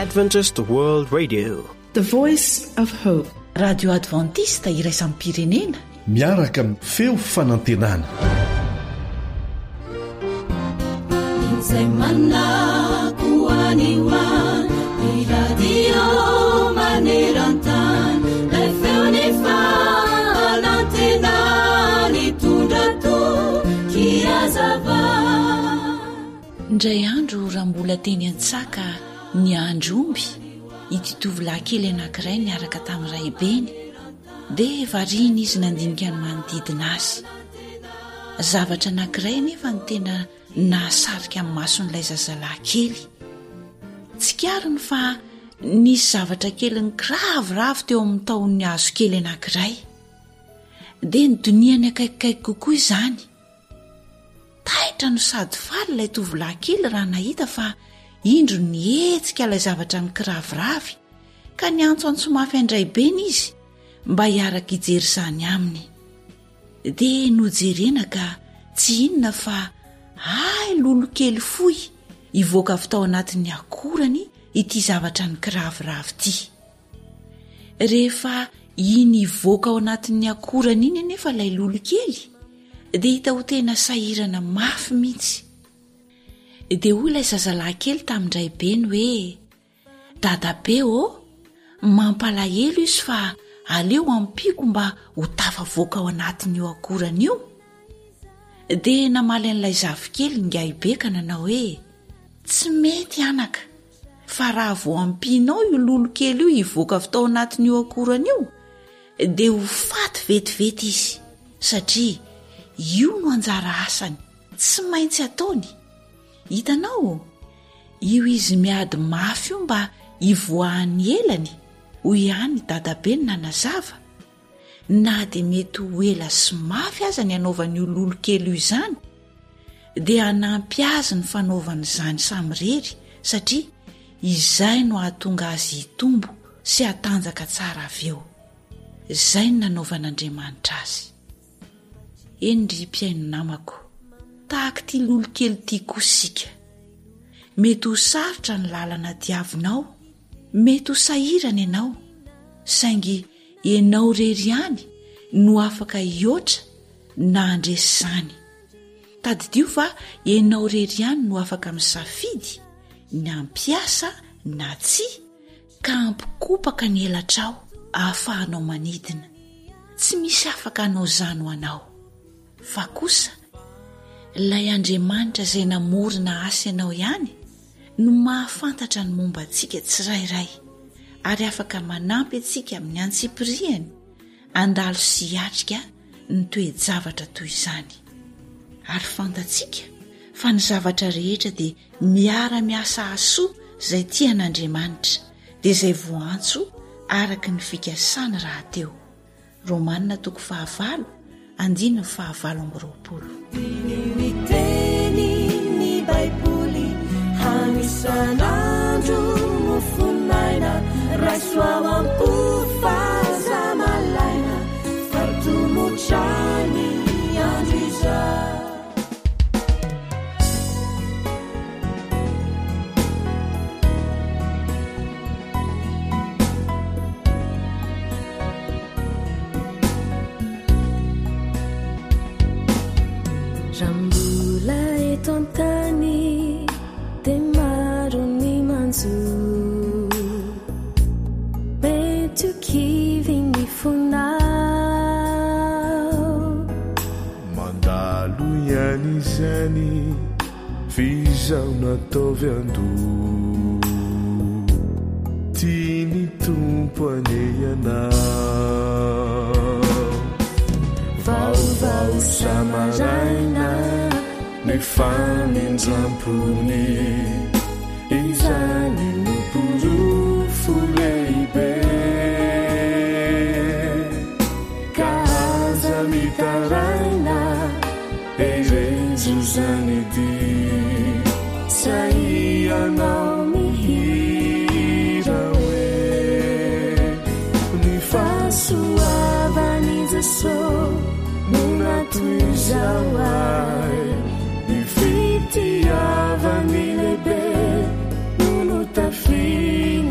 Adventist World Radio, the voice of hope. Radio Adventista iraisam-pirenena miaraka amin'ny feo fanantenana. Izay manakoaniwa ny radio maneran-tany ilay feony fanantenany tondra tokiazava. Indray andro raha mbola teny an-tsaka ny andromby ity tovolahy kely anankiray niaraka tamin'ny raibeny dia variana izy nandinika ny manodidina azy. Zavatra anankiray nefa ny tena nahasarika amin'ny mason'ilay zazalahy kely. Tsikariny fa nisy zavatra kely ny kiravoravo teo amin'ny taon'ny hazo kely anankiray dia ny doniany akaikikaiky kokoa izany. Taitra no sady faly ilay tovolahy kely raha nahita fa indro nihetsika ilay zavatra ny kiraviravy ka niantso mafy andraibeny izy mba hiaraka hijery izany aminy. Dia nojerena ka tsy inona fa lolo kely fohy hivoaka avy tao anatin'ny akorany ity zavatra ny kiraviravy ity. Rehefa iny hivoaka ao anatin'ny akorany iny nefa ilay lolo kely dia hita ho tena sahirana mafy mihitsy. Dia hoy ilay zazalahy kely tamindray beny hoe, dadabe mampalahelo izy fa aleo ampiko mba ho tafavoaka ao anatin'io akorany io. Dia namaly an'ilay zafikely ngaibe ka nanao hoe, tsy mety anaka, fa raha vo ampinao io lolo kely io hivoaka avy tao anatin'io akorany io dia ho faty vetivety izy, satria io no anjara asany, tsy maintsy ataony. Hitanao, io izy miady mafy io mba hivoahan'ny elany, hoy ihany dadabe ny nanazava. Na dia mety ho ela sy mafy aza ny anaovan'io lolo kely io izany, dia hanampy azy ny fanaovany izany samirery, satria izay no hahatonga azy hitombo sy hatanjaka tsara avy eo. Izay no nanaovan'Andriamanitra azy. Endry mpiaino namako, tahaka ity lolo kely ity koa sika. Mety ho sarotra ny lalana diavinao, mety ho sahirana ianao, saingy ianao rery ihany no afaka hioatra na handresy izany. Tadidio fa ianao rery ihany no afaka misafidy ny ampiasa na tsia ka ampikopaka ny elatrao ahafahanao manidina. Tsy misy afaka hanao izany ho anao, fa kosa ilay Andriamanitra izay namorona asa ianao ihany no mahafantatra ny momba antsika tsirairay ary afaka manampy antsika amin'ny antsipiriany andalo sy hiatrika ny toe-javatra toy izany. Ary fantatsika fa ny zavatra rehetra dia miara-miasa hasoa izay tian'Andriamanitra dia izay voantso araka ny fikasana raha teo. Romanina 5:9-20. Miteny ny Baiboly hanisan'andro mofonaina raisoao ampofazamalaina fartomotrany andro izay. Rambola eto an-tany dia maro ny manjo, mety ho kivy ny fonao. Mandalo ihany izany vizao nataovy ando, tiany tompo aneyana. Vaovao samaraina nefaninjampony izany no porofo lehibe ka aza mitaraina erezo zany dy saianao mihira hoe ny fahasoavany Jesosy nunatuzao ai ni fitiavany lebe nunutafina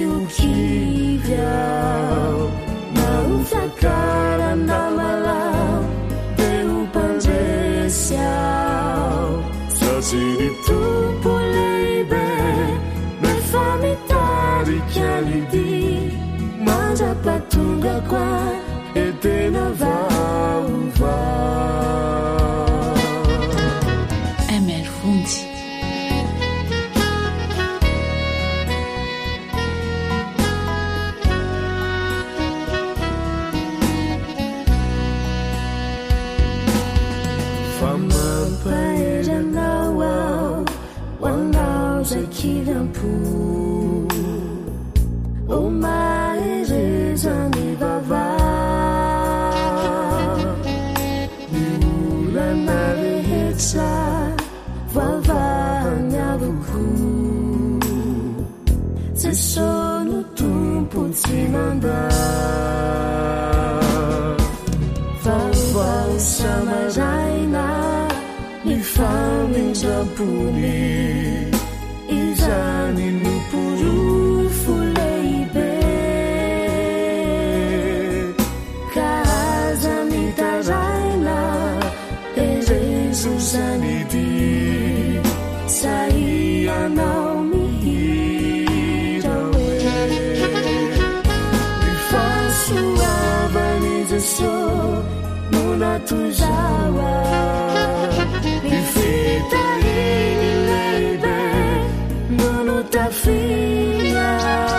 ukivao na ufakarandamalao de upanjesiao sasini tumpo leibe nefamitarikyanidi manjapatunga kwa etena vaova MR Fundy. Paeranao ao wanao zakilampu o maerezani vava miolana rehetra vavahany avoho jesono tompo tsy nanda vavao samaraina nifamindrapony izany noporofo leibe ka aza mitaraina erezo zanidy saianao mihira oe nifasoavany jeso no natozawa ifitarini leibe nono tafina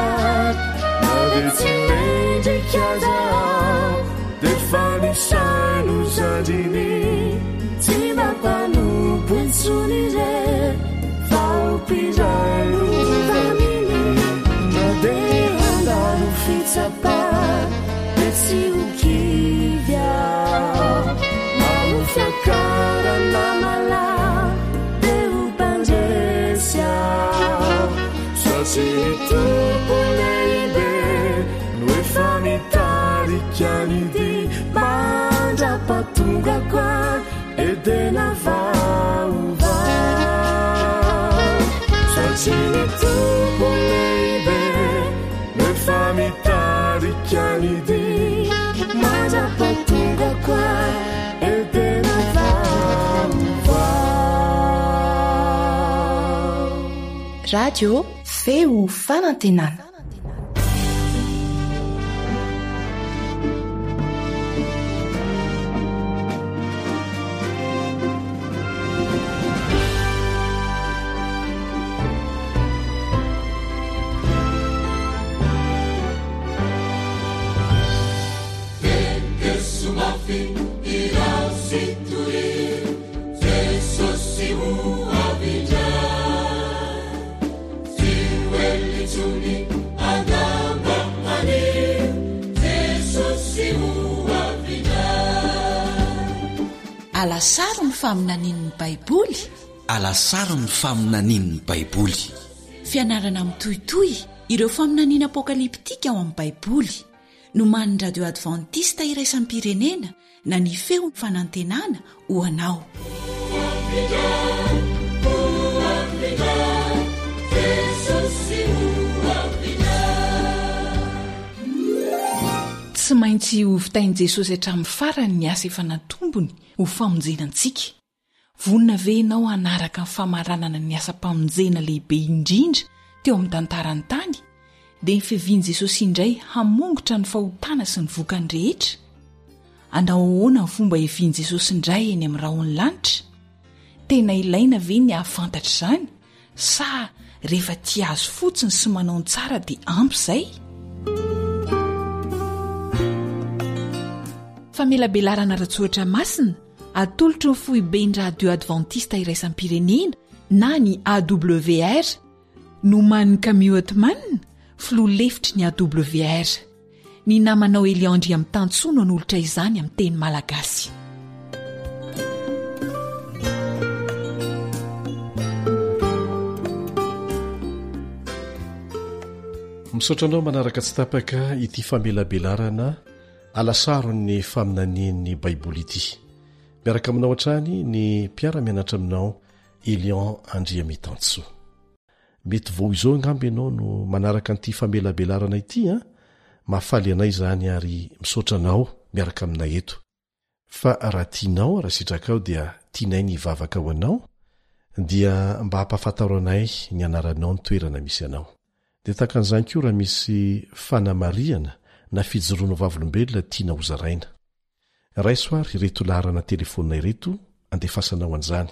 navetsimendrikazao defanisano zadini timapanompoitsonire faopirano vanini nadeandaro fitsapa desi ukivyao naufakaranamala de upanjesiao sasini tumpo leibe noefamitarikyanidi mandrapatunga kwa edena vaova sasini tumpo leibe noefamitarikyanidi mandrapatunga kwa edena vaova radio feo fanantenana alasaro ny faminanin'ny baiboly alasaro ny faminanin'ny baiboly fianarana mitohitoy ireo faminaniana apokaliptika ao amin'ny baiboly no man'ny radio adventista iraisam-pirenena na ny feo fanantenana ho anao tsy maintsy ho vitain'i jesosy hatramin'ny farany ny asa efa natombony ho famonjenantsika vonina ve ianao hanaraka ny famaranana ny asa-pamonjena lehibe indrindra teo amin'ny tantarany tany dia ny fiavian'i jesosy indray hamongotra ny fahotana sy ny vokany rehetra andao ahoana ny fomba hiavian'i jesosy indray eny amin'ny rahony lanitra tena ilaina ve ny hahafantatra izany sa rehefa tia azo fotsiny sy manao ny tsara dia ampy izay famelabelarana ratsoatra masina atolotro ny foiben'ny radio adventista iraisam-pirenena na ny AWR no man'ny Camille Otman filoha lefitry ny AWR ny namanao Eliandry amin'ny tantsono n'olotra izany amin'ny teny malagasy misaotranao manaraka tsy tapaka ity famelabelarana alasarony faminanian'ny baiboly ity miaraka aminao hatrany ny mpiara-mianatra aminao Elian Andria Mitantso mety vao izao angamby ianao no manaraka an'ity famelabelarana ity a mahafaly anay zany ary misaotra anao miaraka aminay eto fa raha tianao raha sitrakao dia tianay ny vavaka ho anao dia mba hampafantaranay ny anaranao ny toerana misy anao dia takan'izany koa raha misy fanamariana na fijoroana vavolombelona tiana ho zaraina raisoary ireto laharana telefônina ireto andefasanao an'izany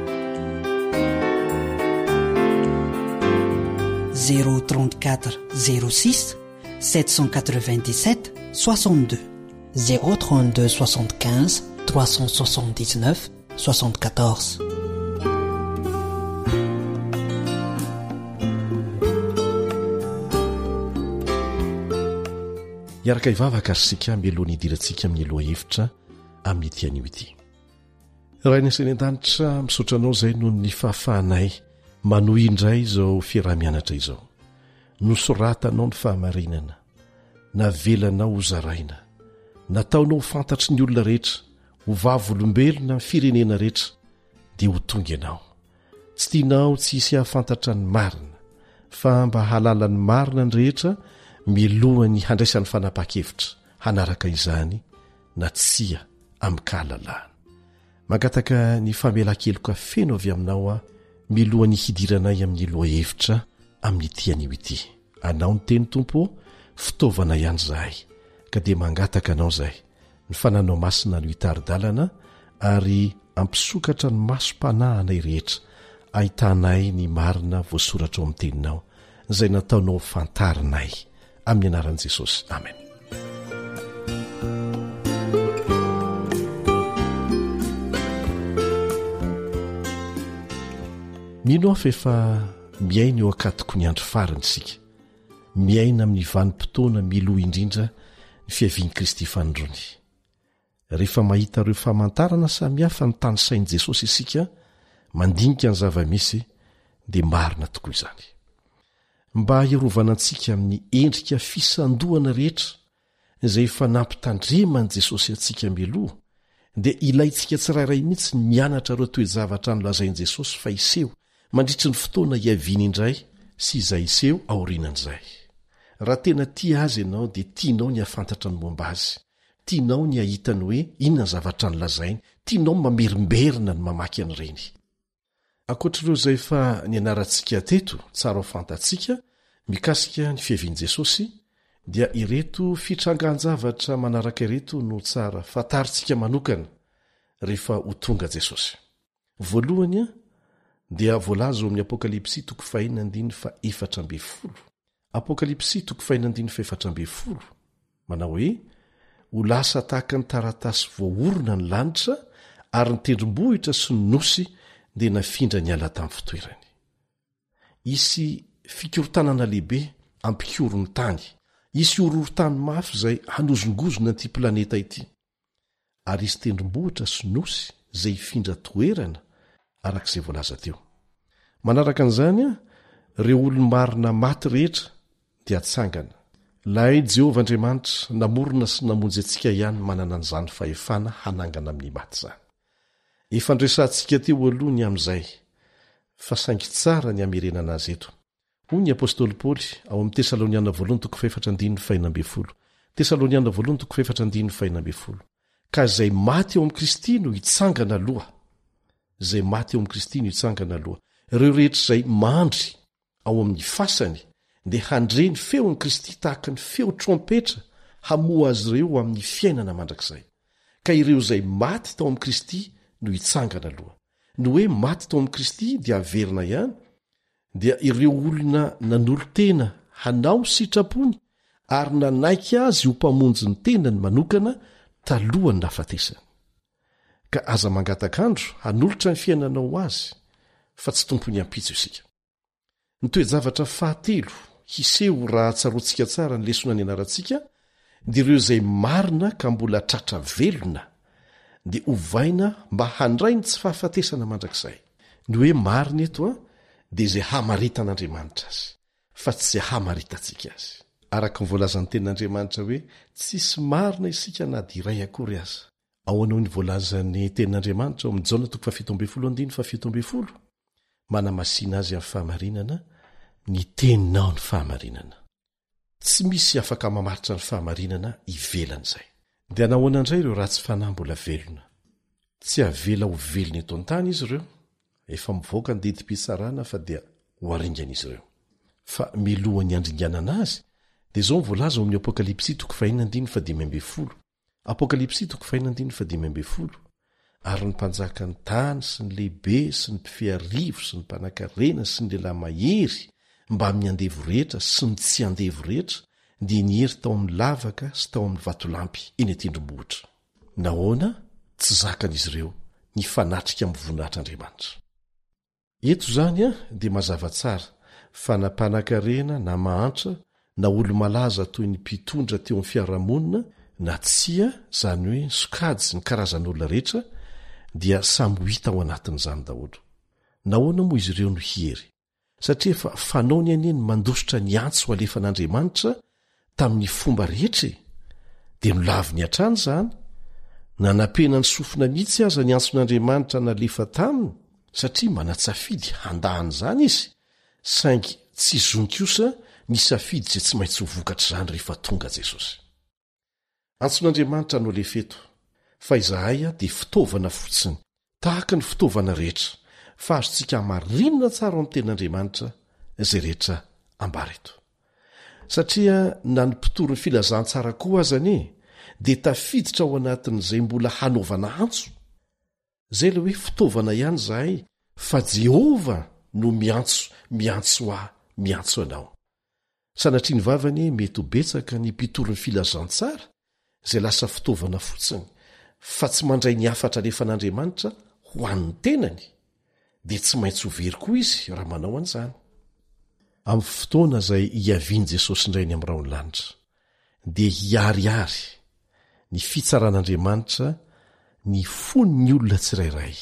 034 06 797 62 032 75 379 74 iaraka ivavaka ary sika mialohan'ny idirantsika amin'ny aloha hevitra amin'ny tian'io ity raha ny asany an-danitra misaotranao izay noho ny fahafahanay manohy indray izao fiarah-mianatra izao nosoratanao ny fahamarinana navelanao ho zaraina nataonao ho fantatry ny olona rehetra ho vavolombelona ny firenena rehetra dia ho tonga ianao tsy tianao tsy hisy hahafantatra ny marina fa mba halala ny marina ny rehetra milohany handraisan'ny fanapa-kevitra hanaraka izany na tsia amin'ny kahalalahana mangataka ny famelan-keloka feno avy aminao a milohany hidiranay amin'ny loha hevitra amin'ny tian'io ity anao ny teny tompo fitaovana ihany zahay ka dia mangataka anao izay ny fananao masina no hitaridalana ary ampisokatra ny masom-panahanay rehetra ahitanay ny marina voasoratra ao amin'ny teninao izay nataonao fantarinay amin'ny anaran'i Jesosy amen mino afa efa miaina eo akatoko ny andro farany isika miaina amin'ny vanim-potoana miloha indrindra ny fiavian'i Kristy fanondrony rehefa mahita ireo famantarana samihafa ny tany sain'i Jesosy isika mandinika ny zava-misy dia marina tokoa izany mba hiarovana antsika amin'ny endrika fisandohana rehetra izay efa nampitandreman'i Jesosy antsika miloha dia ilayntsika tsirairay mihitsy ny mianatra ireo toe-javatra nolazain'i Jesosy fa iseho mandritry ny fotoana hiaviana indray sy izay iseho aorinan'izay raha tena tia azy ianao dia tianao ny hafantatra ny momba azy tianao ny hahitany hoe inona ny zavatra nolazainy tianao mamerimberina ny mamaky an'ireny ankoatr'ireo izay fa ny anarantsika teto tsara ho fantatsika mikasika ny fiavian'i Jesosy dia ireto fitrangan-javatra manaraka ireto no tsara fantaritsika manokana rehefa ho tonga Jesosy voalohany a dia voalaza ao amin'ny apokalipsy 4:14 apokalipsy 4:14 manao hoe ho lasa tahaka ny taratasy voaorona ny lanitra ary ny tendrombohitra sy ny nosy dia nafindra ny ala tamin'ny fitoerany isy fikorotanana lehibe ampikoron'ny tany isy ororotany mafy izay hanozongozona an'ity planeta ity ary isy tendrombohitra sy nosy izay hifindra toerana arak'izay voalaza teo manaraka an'izany a ireo olo-marina maty rehetra dia atsangana lay Jehovah Andriamanitra namorona sy namonjy antsika ihany manana an'izany fahefana hanangana amin'ny maty zany efa ndresantsika teo alohany amin'izay fa saingy tsara ny amerenana azy eto hoy ny apôstôly Paoly ao amin'ny Tesaloniana 2:14 ka izay maty eo amin'ny Kristy no hitsangana aloha izay maty eo amin'ny Kristy no hitsangana aloha ireo rehetra izay mandry ao amin'ny fasany dia handreny feon'i Kristy tahaka ny feo trompetra hamoa azy ireo amin'ny fiainana mandrakizay ka ireo izay maty tao amin'ny Kristy no hitsangana aloha no hoe maty tao amin'ny Kristy dia averina ihany dia ireo olona nanolo-tena hanao sitrapony ary nanaiky azy ho mpamonjy ny tenany manokana talohany nafatesany ka aza mangatakandro hanolotra ny fiainanao azy fa tsy tompony ampitso isika ny toe-javatra fahatelo hiseho raha tsaroantsika tsara ny lesona ny anarantsika dia ireo izay marina ka mbola tratra velona dia ovaina mba handray ny tsy fahafatesana mandrakizay ny hoe marina eto a dia izay hamaritan'Andriamanitra azy fa tsy izay hamaritantsika azy araka ny voalazan'ny tenin'Andriamanitra hoe tsisy marina isika na dia iray akory aza ao anao ny voalazan'ny tenin'Andriamanitra ao amin'ny Jaona 7:17 manamasina azy amin'ny fahamarinana ny teninao ny fahamarinana. Tsy misy afaka mamaritra ny fahamarinana ivelan'izay. Dia nahoana indray ireo ratsy fanahy mbola velona? Tsy avela ho velona eto an-tany izy ireo, efa mivoaka ny didim-pitsarana fa dia ho aringana izy ireo. Fa milohany andringanana azy, dia izao mivolaza ao amin'ny Apokalipsy 5:5-10. Apokalipsy 5:5-10. Ary ny mpanjaka ny tany sy ny lehibe sy ny mpifiarivo sy ny mpanan-karena sy ny lehilahy mahery mba amin'ny andevo rehetra sy ny tsy andevo rehetra dia nihery tao amin'ny lavaka sy tao amin'ny vatolampy eny an-tendrombohitra. Nahoana tsy zakan'izy ireo ny fanatrika amin'ny voninahitr'Andriamanitra. Eto zany dia mazava tsara fa na mpanan-karena na mahantra na olo malaza toy ny mpitondra teo amin'ny fiarahamonina na tsia zany hoe sokady sy ny karazan'olona rehetra dia samy ho hita ao anatin'izany daholo. Nahoana moa izy ireo no hihery? Satria efa fanao ny aneny mandositra ny antso ho alefan'Andriamanitra tamin'ny fomba rehetra dia nolavy ny hatrany zany, na nampena ny sofina mihitsy aza ny antson'Andriamanitra nalefa taminy, satria manatsafidy handahany zany izy, saingy tsy zonikosa ny safidy izay tsy maintsy ho vokatra zany rehefa tonga Jesosy. Antson'Andriamanitra no alefeto, fa izahay dia fitaovana fotsiny tahaka ny fitaovana rehetra, fa azontsika marinina tsara amin'ny tenin'Andriamanitra izay rehetra ambareto. Satria na ny mpitory ny filazantsara koa azany dia tafiditra ao anatin'izay mbola hanaovana antso. Zay le hoe fitaovana ihany zahay, fa Jehova no miantso anao. Sanatria ny vavany mety ho betsaka ny mpitory ny filazantsara izay lasa fitaovana fotsiny, fa tsy mandray ny afatra alefan'Andriamanitra ho an'ny tenany, dia tsy maintsy ho very koa izy raha manao an'izany. Amin'ny fotoana izay hiaviany Jesosy indray ny amin'ny raony lanitra, dia hiariary ny fitsaran'Andriamanitra ny fon'ny olona tsirairay,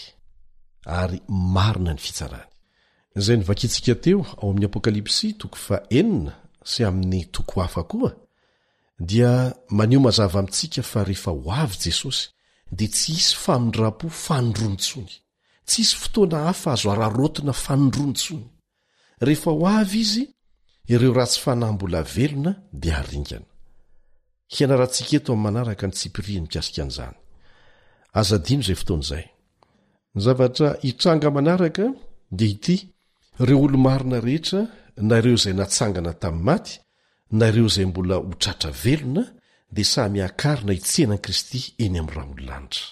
ary marina ny fitsarany. Izay nivakitsika teo ao amin'ny Apokalipsy 9 sy amin'ny toko hafa koa, dia maneho mazava amintsika fa rehefa ho avy Jesosy dia tsy hisy famindram-po fanondronitsony, tsy hisy fotoana hafa azo ararotina fanondronitsony. Rehefa ho avy izy, ireo ratsy fanahy mbola velona dia haringana. Hianarantsika eto amin'ny manaraka ny tsipiriany mikasika an'izany. Azadino izay fotoana izay. Ny zavatra hitranga manaraka dia ity: ireo olo-marina rehetra, na ireo izay natsangana tamin'ny maty, na ireo izay mbola ho tratra velona, dia samy akarina hitsenan'i Kristy eny amin'ny raolonlanitra.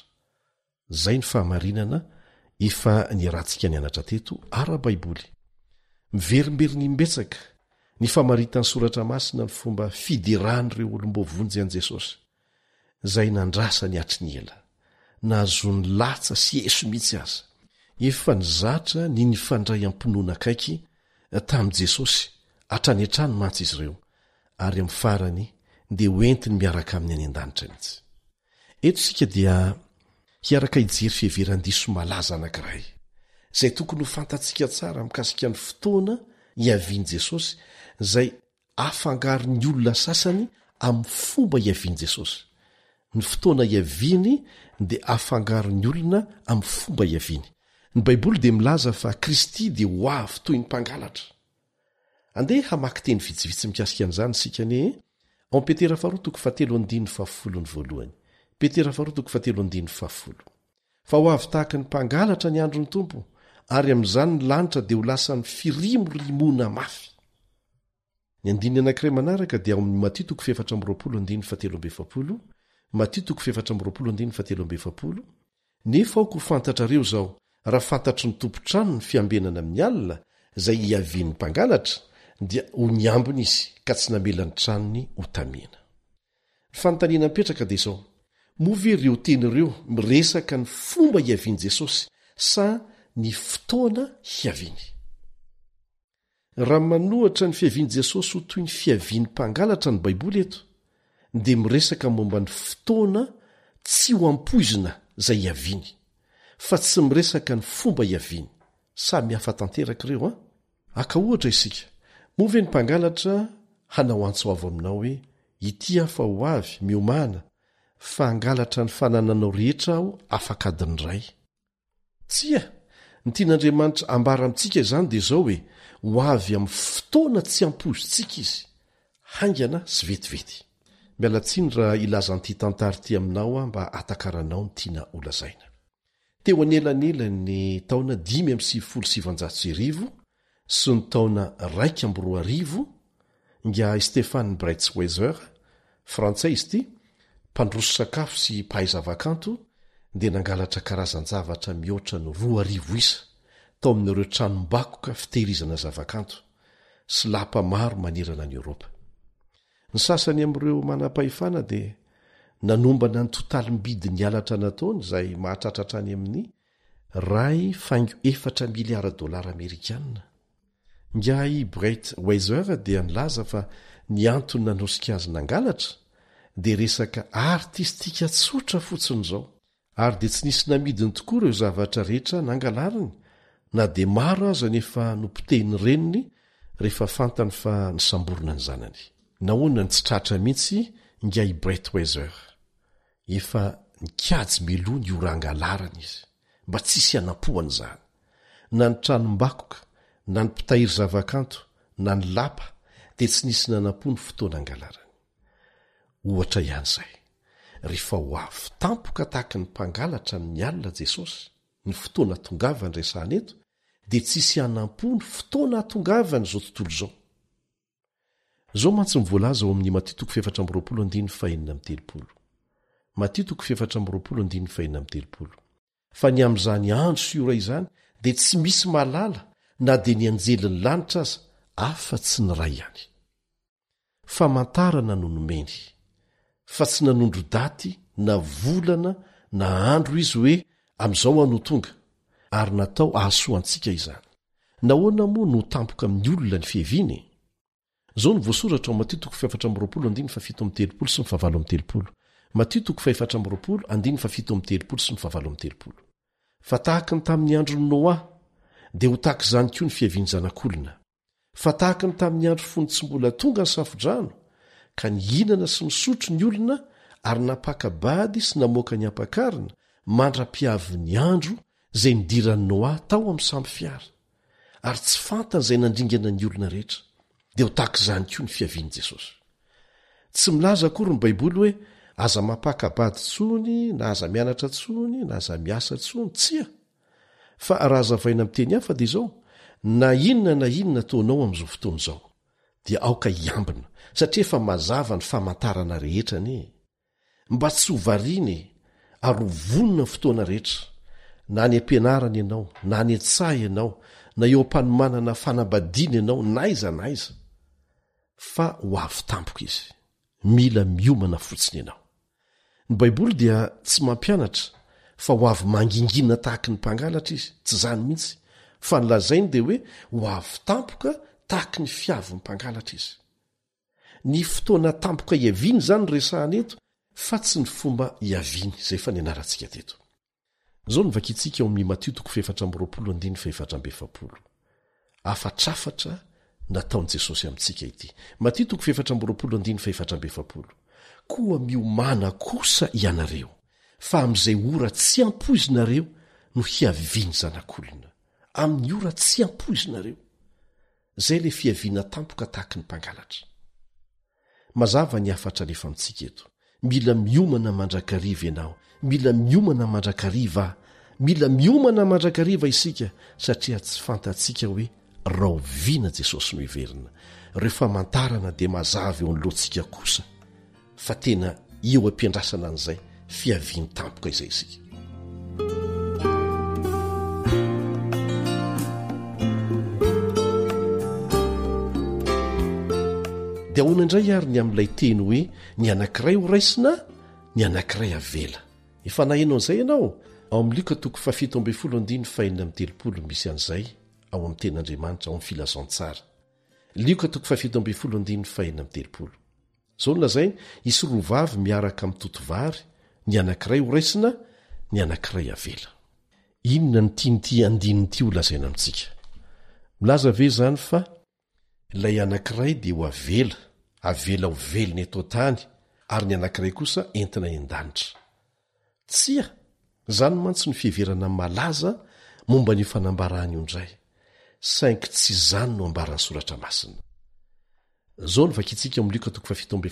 Zay ny fahamarinana efa niarantsika nianatra teto ara-Baiboly. Miverimberiny mimbetsaka ny famaritany soratra masina ny fomba fiderahan'ireo olom-bovonjy an'i Jesosy, izay nandrasa ny hatry ny ela, nahazony latsa sy eso mihitsy aza. Efa nizatra ny nifandray am-pinoana akaiky tamin'i Jesosy hatrany hatrany mantsy izy ireo, ary amin'ny farany dia hoentiny miaraka amin'ny any an-danitra mihitsy. Eto sika dia hiaraka hijery fiheveran-diso malaza anankiray, izay tokony ho fantatsika tsara mikasika ny fotoana hiaviany Jesosy, izay afangaro ny olona sasany amin'ny fomba hiaviany Jesosy. Ny fotoana hiaviany dia afangaro ny olona amin'ny fomba hiaviany. Ny Baiboly dia milaza fa Kristy dia ho avy toy ny mpangalatra. Andeha hamaky teny vitsivitsy mikasika an'izany sika ne ao Petera 2:7-10. Petera 2:7-10. Fa ho avy tahaka ny mpangalatra ny andro ny Tompo, ary amin'izany ny lanitra dia ho lasa ny firimorimoana mafy. Ny andininy anankiray manaraka dia ao amin'ny Matthieu 4:17. Matthieu 4:17. Nefa aoko ho fantatrareo zao, raha fantatry ny tompontrano ny fiambenana amin'ny alina izay hiavian'ny mpangalatra, dia ho niambony izy ka tsy namela ny tranony ho tamiana. Ny fanontaniana mipetraka dia izao: moa ve ireo teny ireo miresaka ny fomba hiaviany Jesosy sa ny fotoana hiaviany? Raha manohatra ny fiaviany Jesosy ho toy ny fiavian'ny mpangalatra ny Baiboly eto, dia miresaka momba ny fotoana tsy ho ampoizina izay hiaviany, fa tsy miresaka ny fomba hiaviany. Samy hafa tanteraka ireo a. Aka ohatra isika: moa ve ny mpangalatra hanao antso avo aminao hoe ity afa ho avy miomana, fa hangalatra ny fanananao rehetra aho afaka adiny ray? Tsia, ny tian'Andriamanitra ambara amintsika izany dia izao hoe ho avy amin'ny fotoana tsy ampozotsika izy haingana sy vetivety. Mialatsiny raha ilazan'ity tantarity aminao mba atakaranao ny tiana olazaina. Teo anelanelany taona 577 sy ny taona 220 nga Stefan Breitsweiser, frantsay izy ity, mpandroso sakafo sy mpahay zavakanto, dia nangalatra karazan-javatra mihoatra ny 2000 isa tao amin'ireo tranom-bakoka fitehirizana zavakanto sy lapa maro manerana ny Eoropa. Ny sasany amin'ireo manam-pahefana dia nanombana ny totalim-bidy ny alatra nataony izay mahatratratra any amin'ny $4 miliara Amerikanina. Ngai Breitweiser dia nilaza fa ny antony nanosika azy nangalatra dia resaka artistika tsotra fotsiny izao, ary dia tsy nisy namidiny tokoa ireo zavatra rehetra nangalariny, na dia maro aza nefa nompitehiny reniny rehefa fantany fa nisamborona ny zanany. Nahoana ny tsy tratra mihitsy Ngai Breitweiser, efa nikajy milony iorangalarana izy mba tsisy anampohany izany, na ny tranom-bakoka, na ny mpitahiry zavakanto, na ny lapa dia tsy nisy nanampo ny fotoana angalarany. Ohatra ihany izay, rehefa ho avy tampoka tahaka ny mpangalatra ny alina Jesosy ny fotoana tongavany resahana eto, dia tsisy anampo ny fotoana atongavany izao tontolo izao. Zao mantsy mivoalaza ao amin'ny Matio 4:4-5. Matio 4:4-5. Fa ny amin'izany andro sy ora izany dia tsy misy malala na dia ny anjelin'ny lanitra aza afa tsy ny ray ihany. Famantarana no nomeny, fa tsy nanondro daty na volana na andro izy hoe amin'izao ano tonga, ary natao ahasoantsika izany. Nahoana moa no tampoka amin'ny olona ny fiheviany? Zao ny voasoratra ao Matio 4:7-7 sy 7. Matio 4:7-7 sy 7. Fa tahaka ny tamin'ny andron'ny Noa dia ho tahaka izany koa ny fiheviany zanak'olona. Fa tahaka ny tamin'ny andro fony tsy mbola tonga ny safodrano, ka nihinana sy misotro ny olona ary napaka-bady sy namoaka ny ampakarina mandra-piavy ny andro izay nidiran'ny Noa tao amin'ny samby fiara, ary tsy fantany izay nandringana ny olona rehetra, dia ho tahaka izany koa ny fihavian'i Jesosy. Tsy milaza akory ny Baiboly hoe aza mapaka-bady tsony, na aza mianatra tsony, na aza miasa tsony, tsia. Fa raha zavaina amin'ny teny hafa dia izao: na inona taonao amin'izao fotoana izao dia aoka hiambina, satria efa mazava ny famantarana rehetra ane, mba tsy ho variany ary ho vonona ny fotoana rehetra, na ny ampianarana ianao, na ny an-tsaha ianao, na eo am-panomanana fanambadiana ianao, naiza naiza, fa ho avy tampoka izy. Mila miomana fotsiny ianao. Ny Baiboly dia tsy mampianatra fa ho avy mangingina tahaka ny mpangalatra izy, tsy zany mihitsy, fa nylazainy dia hoe ho avy tampoka tahaka ny fiavy ny mpangalatra izy. Ny fotoana tampoka hiaviany izany ny resahana eto, fa tsy ny fomba hiaviany izay fa ny anarantsika teto. Zao ny vakitsika ao amin'ny Matio 4:7-7. Afatrafatra nataon'i Jesosy amintsika ity. Matio 4:7-7. Koa miomana kosa ianareo, fa amin'izay ora tsy ampoizinareo no hiaviany zanak'olona. Amin'ny ora tsy ampoizinareo, zay le fiaviana tampoka tahaka ny mpangalatra. Mazava ny afatra lefa amintsika eto. Mila miomana mandrakariva ianao, mila miomana mandrakariva, mila miomana mandrakariva isika, satria tsy fantatsika hoe rahoviana Jesosy no hiverina. Reo famantarana dia mazava eo anyloantsika kosa, fa tena eo ampiandrasana an'izay fiaviany tampoka izay isika. Dia ahoana indray ary ny amin'ilay teny hoe ny anankiray ho raisina, ny anankiray avela. Efa nahainao an'izay ianao? Ao amin'ny Luka 7:7 misy an'izay ao amin'ny tenin'Andriamanitra, ao amin'ny filazantsara. Luka 7:7. Zao nolazainy, isy roa vavy miaraka amin'ny totovary, ny anankiray ho raisina, ny anankiray avela. Inona ny tianyty andininy ty ho lazaina amintsika? Milaza ve zany fa ilay anankiray dia ho avela ho velony eto tany, ary ny anankiray kosa entina en-danitra? Tsia, zany mantsy ny fiheverana malaza momba ny fanambarahany io indray. saingy tsy zany no ambarany soratra masina. Zao no vakitsika amin'ny Luka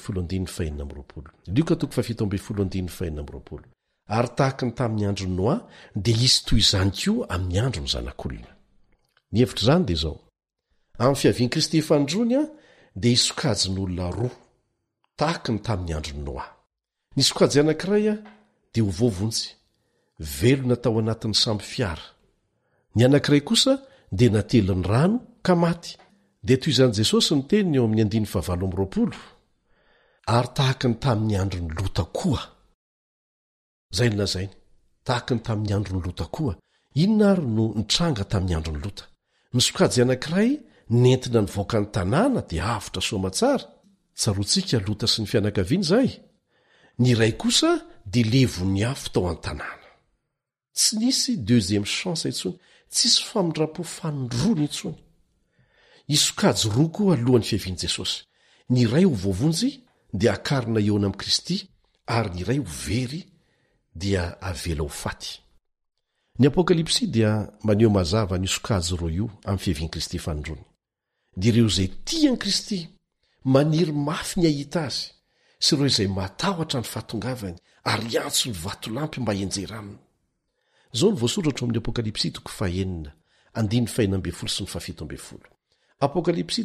17:20. Ary tahaka ny tamin'ny andro ny Noa dia hisy toy izany koa amin'ny andro ny zanak'olona. Ny hevitra izany dia izao. Amin'ny fiavian'i Kristy fandroany dia hisokajin'olona roa tahaka ny tamin'ny andro ny Noa. Ny sokajy anankiray dia ho voavonjy, velona tao anatin'ny samby fiara. Ny anankiray kosa dia natelin'ny rano ka maty. Dia toy izany Jesosy ny teniny eo amin'ny 9:20. Ary tahaka ny tamin'ny andro ny Lota koa. Zay nolazainy, tahaka ny tamin'ny andro ny Lota koa. Inona ary no nitranga tamin'ny andro ny Lota? Ny sokajy anankiray nentina nivoaka ny tanàna dia avotra soamatsara. Tsaroantsika Lota sy ny fianakaviany zay. Ny iray kosa dia levony afo tao an-tanàna. Tsy nisy deuxième chance intsony, tsisy famindram-po fanondrony intsony. Isokajy roa koa alohan'ny fiavian'i Jesosy. Ny iray ho voavonjy dia akarina eona amin'i Kristy, ary ny iray ho very dia avela ho faty. Ny Apokalipsy dia maneho mazava ny isokajy roa io amin'ny fiavian'i Kristy fanondrony. Dia ireo izay tian'i Kristy, maniry mafy ny ahita azy, sy ireo izay matahotra ny fahatongavany ary antso ny vatolampy mba hienjera aminy. Zao ny voasoratra amin'ny Apokalipsy 4:5-7. Apokalipsy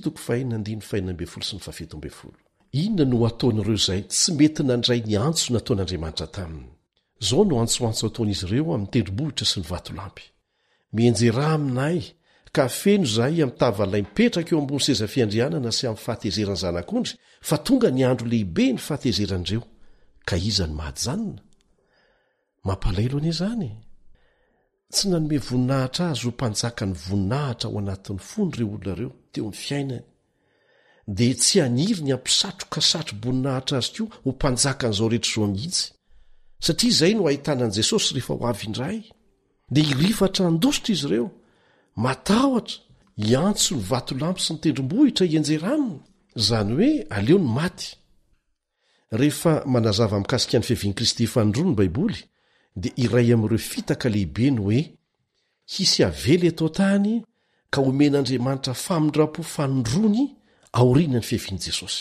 4:5-7. Inona no ataon'ireo izay tsy mety nandray ny antso nataon'Andriamanitra taminy? Zao no antsoantso ataon'izy ireo amin'ny tendrombohitra sy ny vatolampy. Mienjera aminay, ka feno zahay amin'ny tavalay mipetraka eo ambony seza fiandrianana sy amin'ny fahatezeran'ny zanak'ondry, fa tonga ny andro lehibe ny fahatezerandreo. Ka iza ny mahajanona? Mampalaelo anie zany. Tsy nanome voninahitra azy ho mpanjaka ny voninahitra ao anatin'ny fony ireo olona ireo teo amin'ny fiainany. Dia tsy haniry ny ampisatroka satro-boninahitra azy koa ho mpanjaka n'izao rehetra izao mihitsy. Satria izay no ahitanan'i Jesosy rehefa ho avy indray. Dia hirifatra handositra izy ireo, matahotra, hiantso ny vatolampy sy ny tendrombohitra hienjera aminy. Zany hoe aleo ny maty. Rehefa manazava mikasika ny fiavian'i Kristy fanondroany ny Baiboly, dia iray amin'ireo fitaka lehibe ny hoe hisy avely eto tany ka omen'Andriamanitra famindram-po fanondrony aoriana ny fiavian'i Jesosy.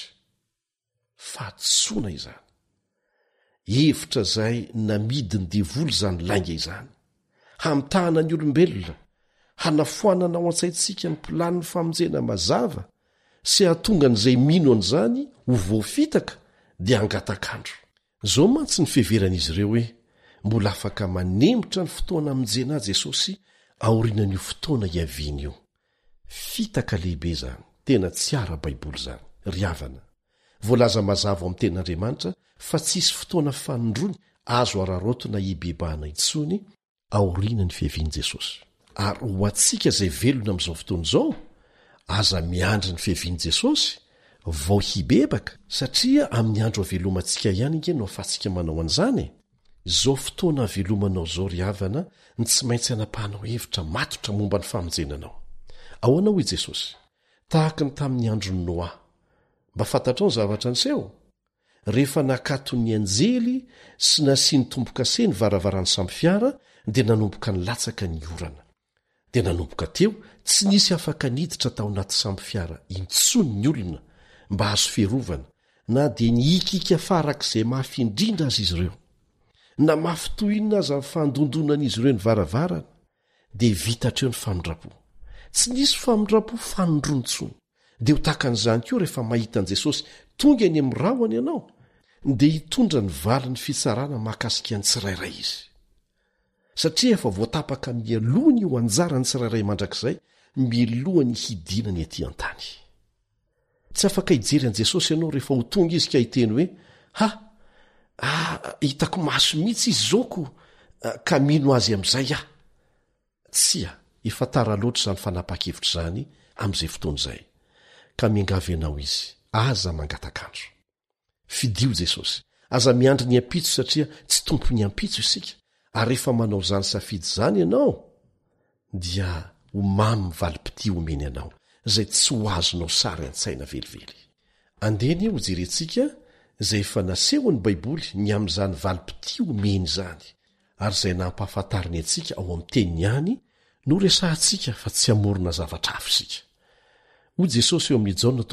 Fahatsoana izany. Hevitra izay namidiny devoly izany lainga izany. Hamitahana ny olombelona, hanafoanana ao an-tsaintsika ny mpilan'ny famonjena mazava sy hahatonga n'izay mino an'izany ho voafitaka dia hangatakandro. Zao mantsy ny fiheveran'izy ireo hoe mbola afaka manemitra ny fotoana aminjena Jesosy aorianan'io fotoana hiaviany io. Fitaka lehibe zany, tena tsy ara-Baiboly zany. Ry havana, voalaza mazava ao amin'ny tenin'Andriamanitra fa tsisy fotoana fanondrony azo ararotona hibebahana intsony aorianany fiavian'i Jesosy. Ary ho antsika izay velona amin'izao fotoana izao, aza miandry ny fiavian'i Jesosy vao hibebaka, satria amin'ny andro havelomantsika ihany inge no ahafahantsika manao an'izany. Izao fotoana havelomanao izao ry havana ny tsy maintsy hanapahanao hevitra matotra momba ny famonjenanao. Ahoana hoy Jesosy? Tahaka ny tamin'ny andro ny Noa. Mba fantatrao ny zavatra niseho? Rehefa nakato ny anjely sy nasiany tombo-kase ny varavarany samby fiara, dia nanomboka ny latsaka ny orana. Dia nanomboka teo tsy nisy afaka niditra tao anaty samby fiara intsony ny olona mba hazo fiarovana, na dia niikika farak'izay mafy indrindra azy izy ireo. Na mafy tohinina aza ny fandondonan'izy ireo ny varavarana, dia vitatreo ny famindram-po. Tsy nisy famindram-po fanondrontsony. Dia ho takan'izany koa rehefa mahita an'i Jesosy tonga eny amin'ny rahony ianao, dia hitondra ny valin'ny fitsarana mahakasika ny tsirairay izy. Satria efa voatapaka mialohany io anjarany tsirairay mandrakizay, milohany hidinany etỳ an-tany. Tsy afaka hijery an'i Jesosy ianao rehefa ho tonga izy ka hiteny hoe hitako maso mihitsy izy zoko ka mino azy amin'izay aho. Tsia, efa tara loatra izany fanapa-kevitra izany amin'izay fotoana izay. Ka miangavy ianao izy, aza mangatakandro. Fidio Jesosy, aza miandry ny ampitso satria tsy tompo ny ampitso isika. Ary rehefa manao izany safidy izany ianao, dia ho mamy valim-piti omeny ianao, izay tsy ho azonao sary an-tsaina velively. Andeny ho jerentsika izay efa nasehon'ny Baiboly ny amin'izany valim-piti omeny izany, ary izay nampahafantariny antsika ao amin'ny teniny ihany no resahantsika fa tsy amorona zavatra hafa isika. Hoy Jesosy eo amin'ny Jaona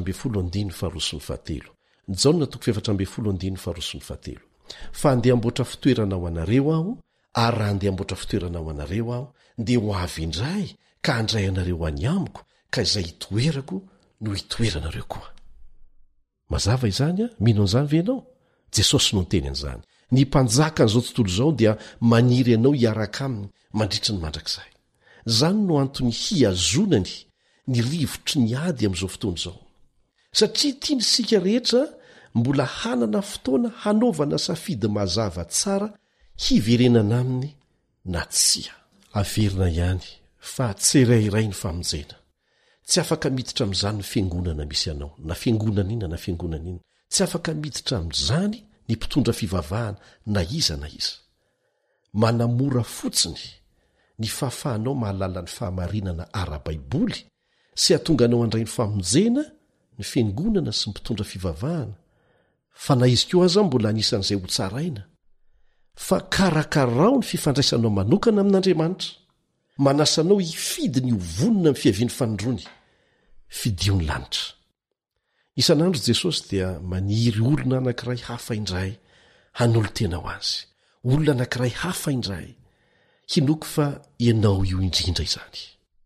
4:7. Fa andeha amboatra fitoerana ho anareo aho, ary raha andeha amboatra fitoerana ho anareo aho, dia ho avy indray ka handray anareo any amiko, ka izay hitoerako no hitoeranareo koa. Mazava izany a, mino an'izany ve ianao? Jesosy no niteny an'izany. Ny mpanjaka an'izao tontolo izao dia maniry ianao hiaraka aminy mandritry ny mandrakizay. Zany no antony hiazonany ny rivotry ny ady amin'izao fotoana izao. Satria tiany isika rehetra mbola hanana fotoana hanaovana safidy mazava tsara hiverenana aminy na tsia. Averina ihany fa tsirairay ny famonjena. Tsy afaka miditra amin'izany ny fiangonana misy ianao, na fiangonana ina na fiangonana ina. Tsy afaka miditra amin'izany ny mpitondra fivavahana na iza na iza. Manamora fotsiny ny fahafahanao mahalala ny fahamarinana ara-baiboly sy hatonganao andray ny famonjena ny fiangonana sy mpitondra fivavahana. Fa na izy koa aza mbola anisan'izay ho tsaraina. Fa karakarao ny fifandraisanao manokana amin'Andriamanitra. Manasanao hifidy ny hovonina amin'ny fiaviany fanondrony. Fidiony lanitra. Isan'andro Jesosy dia maniry olona anankiray hafa indray hanolo tena ho azy. Olona anankiray hafa indray. Hinoko fa ianao io indrindra izany.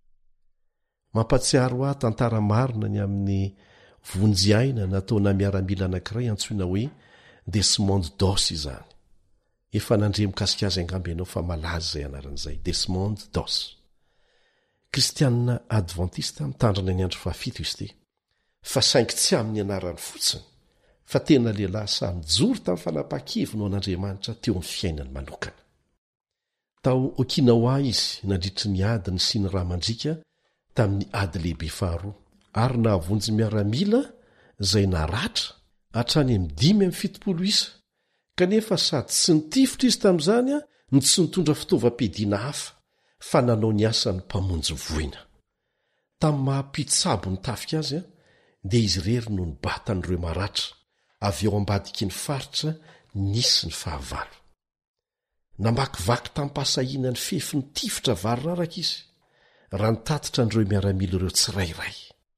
Mampatsiaro ahy tantara marina ny amin'ny vonjy-aina nataona miaramila anankiray antsoina hoe Desmond Doss izany. Efa nandre mikasika azy angamba ianao fa malaza izay anaran'izay, Desmond Doss. Kristianina Adventista mitandrina ny andro fahafito izy ity. Fa saingy tsy amin'ny anarany fotsiny, fa tena lehilahy samy joro tamin'ny fanapahan-keviny an'Andriamanitra teo amin'ny fiainany manokana. Tao Okinawa izy nandritry ny adiny sy ny ramandrika tamin'ny ady lehibe faharoa, ary nahavonjy miaramila izay naratra hatrany amin'ny 570 isa, kanefa sady tsy nitifitra izy tamin'izany ny tsy nitondra fitaovam-piadiana hafa fa nanao ny asany mpamonjy voina. Tamin'ny mahampitsabo ny tafika azy dia izy rery no nibatan'ireo maratra avy eo ambadiky ny faritra nisy ny fahavalo. Namakivaky tampasahina ny fefy ny tifitra vary raraka izy raha nitatitra an'ireo miaramila ireo tsirairay.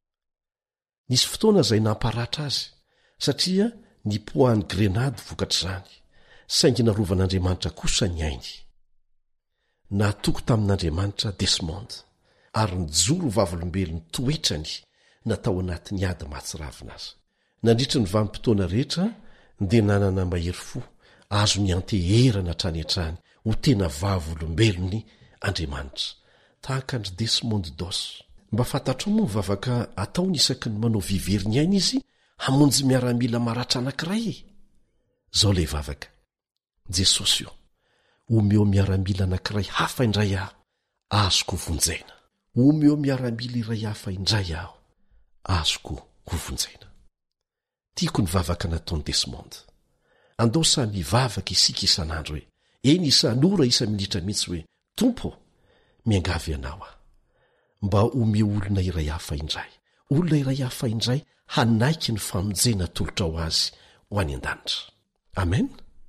Nisy fotoana izay namparatra azy satria nipoahany grenady vokatr'izany, saingy narovan'Andriamanitra kosa ny ainy. Natoko tamin'Andriamanitra Desmond ary nijoro vavolombelony toetrany natao anatin'ny ady mahatsiravina azy. Nandritry ny vanim-potoana rehetra dia nanana mahery fo azo ny anteherana hatrany hatrany ho tena vavolombelony Andriamanitra tahaka ny Desmond Doss. Mba fantatro moa mivavaka ataony isaky ny manao viveriny aina izy hamonjy miaramila maratra anankiray. Zao lay vavaka. Jesosy io, omeo miaramila anankiray hafa indray aho, azoko vonjena. Omeo miaramila iray hafa indray aho, azoko hovonjena. Tiako ny vavaka nataony Desmond. Andosa mivavaka isika isan'andro hoe, eny isan'ora isa minitra mihitsy hoe, Tompo, miangavy ianao aho. Mba omeo olona iray hafa indray. Olona iray hafa indray hanaiky ny famonjena tolotra ho azy ho any an-danitra. Amen.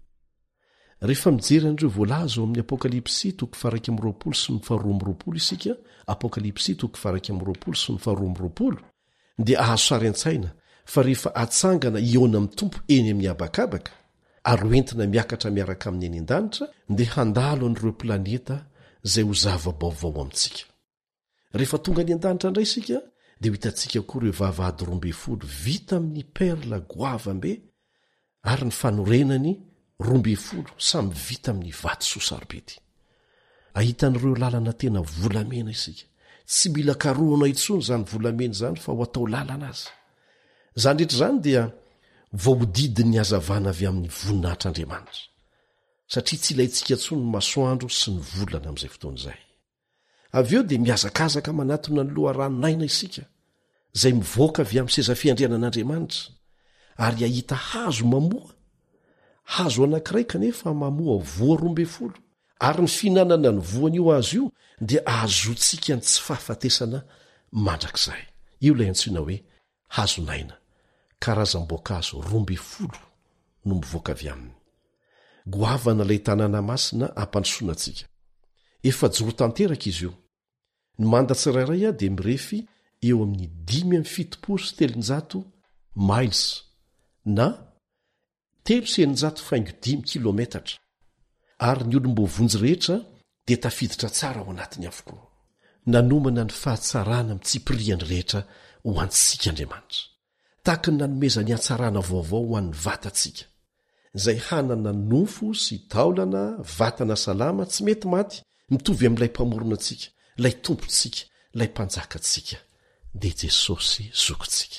Rehefa mijery an'ireo voalaza ao amin'ny Apokalipsy 2:20 sy 2:20 isika, Apokalipsy 2:20 sy 2:20, dia ahazo sary an-tsaina fa rehefa atsangana iona amin'ny tompo eny amin'ny habakabaka ary hoentina miakatra miaraka amin'ny eny an-danitra, dia handalo an'ireo planeta izay ho zava-baovao amintsika. Rehefa tonga any an-danitra indray isika, dia ho hitantsika koa ireo vavahady 12 vita amin'ny perla goavambe ary ny fanorenany 12 samy vita amin'ny vato sosarbedy. Ahitan'ireo lalana tena volamena isika. Tsy mila karohana intsony izany volamena izany fa ho atao lalana azy. Izany rehetra izany dia voahodidiny ny hazavana avy amin'ny voninahitr'Andriamanitra. Satria tsy ilayntsika intsony ny masoandro sy ny volana amin'izay fotoana izay. Avy eo dia miazakazaka manatona ny loharaноnaina isika, izay mivoaka avy amin'ny seza fiandrianan'Andriamanitra, ary ahita hazo mamoa. Hazo anankiray kanefa mamoa voa 12, ary ny fihinanana ny voan'io azo io dia ahazoantsika ny tsy fahafatesana mandrakizay. Io ilay antsoina hoe hazonaina, karazam-boankazo 12 no mivoaka avy aminy. Goavana ilay tanàna masina ampandrosoana antsika. Efa joro tanteraka izy io, ny manda tsirairay a dia mirefy eo amin'ny 5 miles na 3,5 kilometatra ary ny olom-bovonjy rehetra dia tafiditra tsara ao anatiny avokoa. Nanomana ny fahatsarana mitsipiriany rehetra ho antsika Andriamanitra, tahaka ny nanomezany hatsarana vaovao ho an'ny vatantsika, izay hanana nofo sy taolana vatana salama tsy mety maty, mitovy amin'ilay mpamorona antsika, ilay tompontsika, ilay mpanjakantsika, dia Jesosy zokontsika.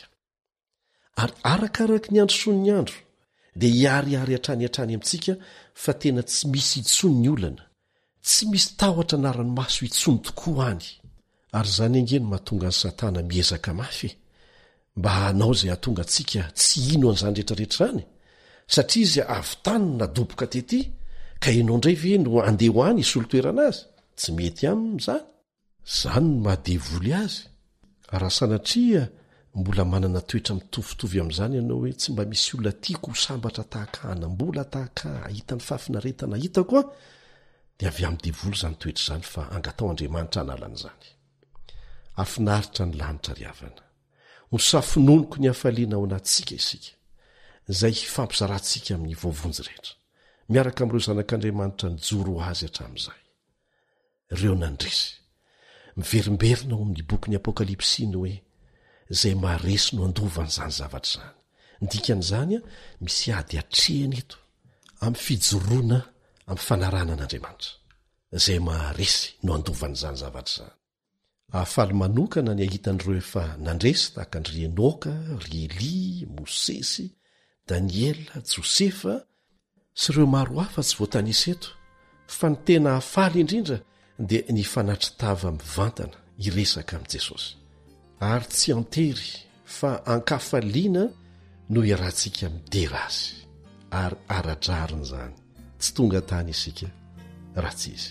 Ary arakaraka ny andro soa ny andro dia hiariary hatrany amintsika fa tena tsy misy intsony ny olana, tsy misy tahotra narany maso intsony tokoa any. Ary zany angeny mahatonga ny Satana miezaka mafy mba hanao izay hahatonga antsika tsy ino an'izany rehetrarehetra zany, satria izy avy tany nadoboka tety ka ianao indray ve no andeha ho any isolo toerana azy? Tsy mety aminy zany. Zany no mahadevoly azy. Raha sanatria mbola manana toetra mitovitovy amin'izany ianao hoe tsy mba misy olona tiako ho sambatra tahaka anam-bola tahaka ahitany fafinaretana hitako a, dia avy amin'ny devoly izany toetra izany fa angatao Andriamanitra analan'izany. Afinaritra ny lanitra ry havana, ho safinoniko ny hafaliana ao anatsika isika, izay fampizarantsika amin'ny voavonjy rehetra, miaraka amin'ireo zanak'Andriamanitra nijoro azy hatramin'izay. Ireo nandresy miverimberina ao amin'ny boky ny Apokalipsy ny hoe izay maharesy no andovan'izany zavatra izany. Ndikan'izany a misy ady atrehana eto amin'ny fijoroana amin'ny fanarana an'Andriamanitra, izay maharesy no andovan'izany zavatra izany. Ahafaly manokana ny ahitan'ireo efa nandresy tahaka andry Enoka, ry Eli, Mosesy, Daniela, Josefa sy ireo maro hafa tsy voatanisa eto, fa ny tena hafaly indrindra dia ny fanatritava mivantana hiresaka amin'i Jesosy. Ary tsy antery fa ankafaliana no iarahantsika midera azy, ary aradrarina izany, tsy tonga tany isika raha tsy izy.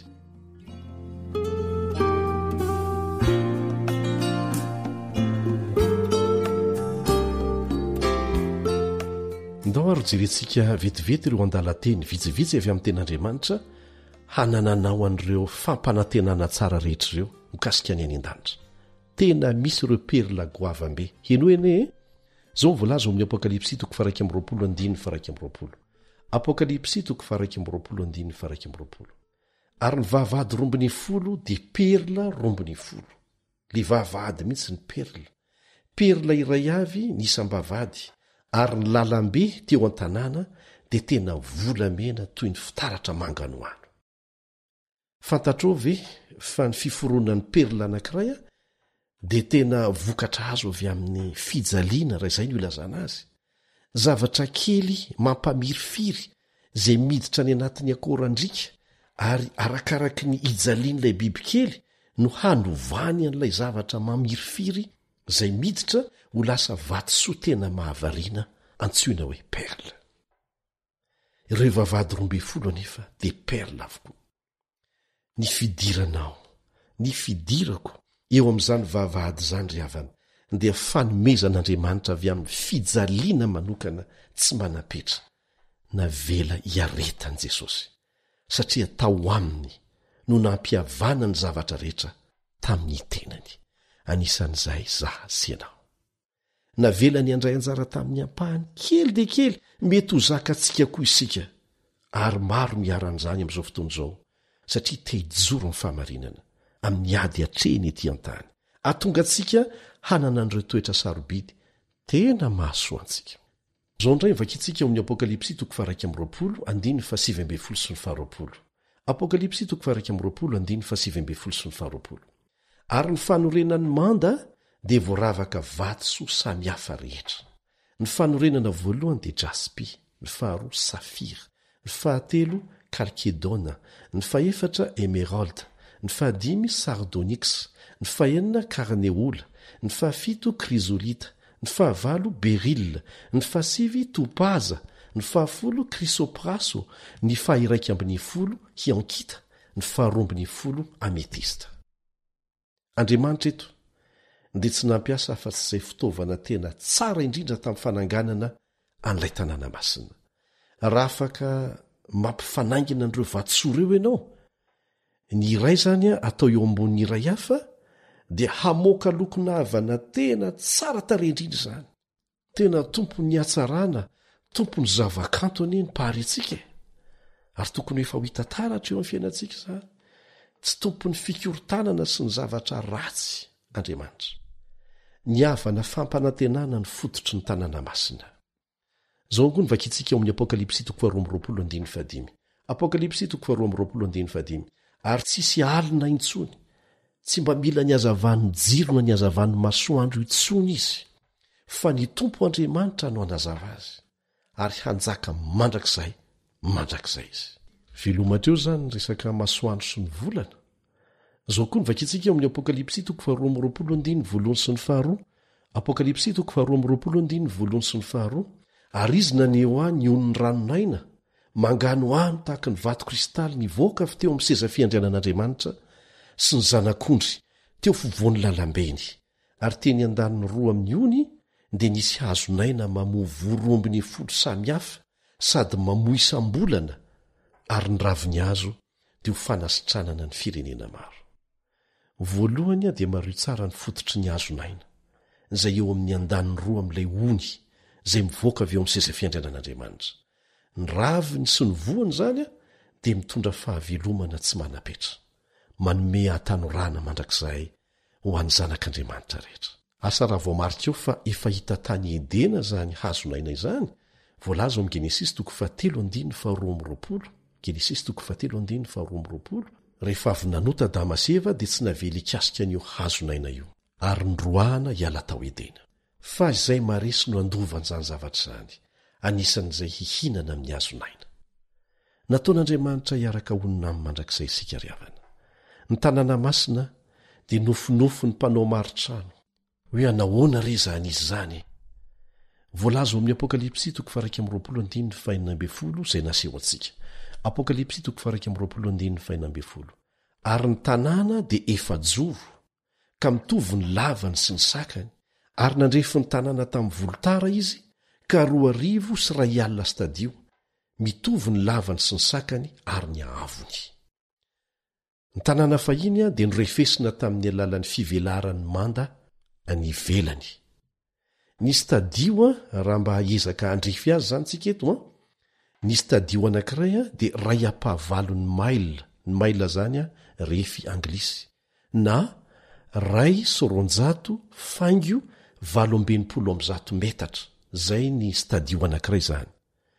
Ndao ary jerentsika vetivety ireo andalan-teny vitsivitsy avy amin'ny ten'Andriamanitra hanananao an'ireo fampanantenana tsara rehetra ireo mikasika ny any an-danitra. Tena misy ireo perla goavambe heno ene zao mivolaza amin'ny Apokalipsy 1:20. Apokalipsy 1:20. Ary ny vavahady rombony 10 dia perla rombony 10. Le vavahady mihitsy ny perla iray avy nisam-bavahady, ary ny lalambe teo an-tanàna dia tena volamena toy ny fitaratra manganoano. Fantatrao ve fa ny fiforonan'ny perla anankiray dia tena vokatra azo avy amin'ny fijaliana, raha izay no ilazana azy. Zavatra kely mampamirifiry izay miditra ny anatin'ny akorandrika, ary arakaraka ny ijalian'ilay bibikely no hanovany an'ilay zavatra mamirifiry izay miditra ho lasa vatosoa tena mahavariana antsoina hoe perla. Ireo vavahady 12 anefa dia perla avokoa. Ny fidiranao, ny fidirako eo amin'izany vavahady izany ry havana dia fanomezan'Andriamanitra avy amin'ny fijaliana manokana tsy manapetra, navela hiaretan'i Jesosy, satria tao aminy no nampihavana ny zavatra rehetra tamin'ny tenany. Anisan'izay zaho sy ianao. Navela ny andray anjara tamin'ny ampahany kely dia kely mety ho zakantsika koa isika, ary maro miaran'izany amin'izao fotoana izao, satria te hijoro amin'ny fahamarinana amin'ny ady atrehany ety an-tany, ahatonga antsika hanana an'ireo toetra sarobidy tena mahasoa antsika. Zao indray vakitsika amin'ny Apokalipsy 1:20. Apokalipsy 1:20. Ary ny fanorenan'ny manda dia voaravaka vatosoa samy hafa rehetra. Ny fanorenana voalohany dia jaspi, ny faharoa safira, ny fahatelo kalkedona, ny faefatra emerald, ny fahadimy sardonyx, ny fahenina karneola, ny fahafito krisolita, ny fahavalo beril, ny fahasivy topaza, ny fahafolo krisopraso, ny fahiraika ambin'ny folo hiankita, ny faharoambin'ny folo ametista. Andriamanitra eto dia tsy nampiasa afa-tsy izay fitaovana tena tsara indrindra tamin'ny fananganana an'ilay tanàna masina. Raha afaka mampifanaingina an'ireo vatosoa ireo ianao, ny iray zany atao eo ambonin'ny iray hafa dia hamoaka lokonavana tena tsara tarendrindra izany. Tena tompony hatsarana, tompony zavakanto anie ny paharentsika. Ary tokony efa ho hita taratra eo amin'ny fiainantsika izany. Tsy tompony fikorontanana sy ny zavatra ratsy Andriamanitra. Ny havana fampanantenana ny fototry ny tanàna masina. Zao ngony vakitsika eo amin'ny Apokalipsy 12:5. Apokalipsy 12:5. Ary tsisy alina intsony, tsy mba mila ny hazavan'ny jiro na ny hazavan'ny masoandro intsony izy, fa ny Tompo Andriamanitra no hanazava azy, ary hanjaka mandrakizay izy. Velomatra eo zany resaka masoandro sy ny volana. Zao koa ny vakitsika eo amin'ny Apokalipsy 12:1 Apokalipsy 12:1 Ary izy naneo any on'ny ranonaina, mangano ano tahaka ny vato kristaly nivoaka avy teo amin'ny seza fiandrianan'Andriamanitra sy ny zanak'ondry teo fovoan'ny lalambeny. Ary teny an-daniny roa amin'ny ony dia nisy hazonaina mamoa vorombiny folo samihafa sady mamoa isam-bolana, ary ny raviny hazo dia ho fanasitranana ny firenena maro. Voalohany dia mario tsara ny fototry ny hazonaina, izay eo amin'ny an-daniny roa amin'ilay ony izay mivoaka avy eo amin'ny seza fiandrianan'Andriamanitra. Ny raviny sy ny voany zany dia mitondra fahavelomana tsy manapetra, manome hatanorana mandrakizay ho an'ny zanak'Andriamanitra rehetra. Asa raha voamarika eo fa efa hita tany Edena zany hazonaina izany, voalaza amin'ny Genesis 3:12. Genesis 3:12. Rehefa avy nanota Adama sy Eva dia tsy navely ikasika an'io hazonaina io, ary nroahana hiala tao Edena. Fa izay maresy no andovan'izany zavatra izany, anisan'izay hihinana amin'ny hazonaina. Nataon'Andriamanitra hiaraka honina amin'ny mandrakizay isika ry havana. Ny tanàna masina dia nofinofo ny mpanao maritrano, hoe anahoana re zany izy zany. Voalaza amin'ny Apokalipsy 12:20 izay naseho antsika. Apokalipsy 12:20. Ary ny tanàna dia efajoro, ka mitovy ny lavany sy ny sakany, ary nandrefy ny tanàna tamin'ny volotara izy, ka 2,000 sy 100 alina stadio, mitovy ny lavany sy ny sakany ary ny ahavony. Ny tanàna fahiny dia norefesina tamin'ny alalan'ny fivelarany manda any ivelany. Ny stadio raha mba ezaka andrefy azy zany tsika eto, ny stadio anankiray dia 2.5 maila, ny maila zany refy anglisy, na 2,900 metatra, zay ny stadio anankiray zany.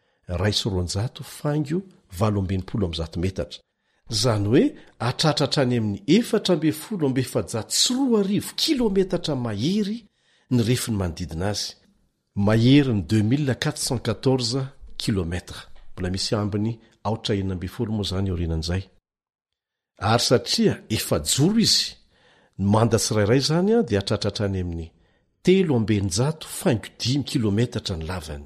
2,900 metatra, zany hoe atratratra any amin'ny 4,703 kilometatra mahery ny refiny manodidina azy, mahery ny 2414 kilometra, mbola misy ambiny 440 moa zany orinan'izay. Ary satria efajoro izy, ny manda tsirairay zany dia atratratra any amin'ny 3,5 kilometatra ny lavany,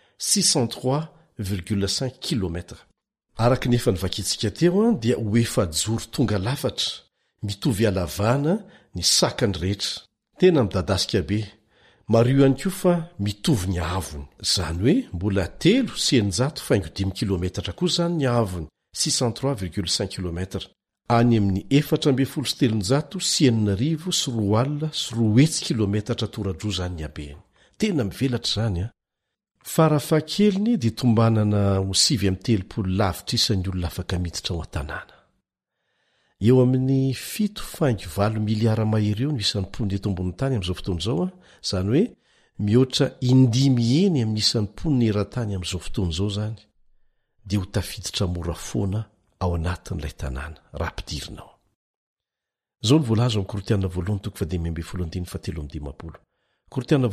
603,5 kilometra. Araka nefa ny vakitsika teo dia ho efajoro tonga lafatra, mitovy halavana ny sakany rehetra, tena midadasika be. Mario ihany koa fa mitovy ny ahavony, zany hoe mbola 3,5 kilometatra koa zany ny ahavony, 603,5 kilometra, any amin'ny 4,704 kilometatra toradro zany ny abeny. Tena mivelatra zany Farafahakeliny dia tombanana ho 730 lavitra isan'ny olona afaka miditra ao an-tanàna. Eo amin'ny 7.4 miliara mahery eo no isan'ny mponina eto ambony tany amin'izao fotoana izao, zany hoe mihoatra 5 eny amin'ny isan'ny mponina eran-tany amin'izao fotoana izao zany, dia ho tafiditra mora foana ao anatin'ilay tanàna raha ampidirinao. Zao ny voalaza amin'ny Korinthiana 2:5-17. Korinthiana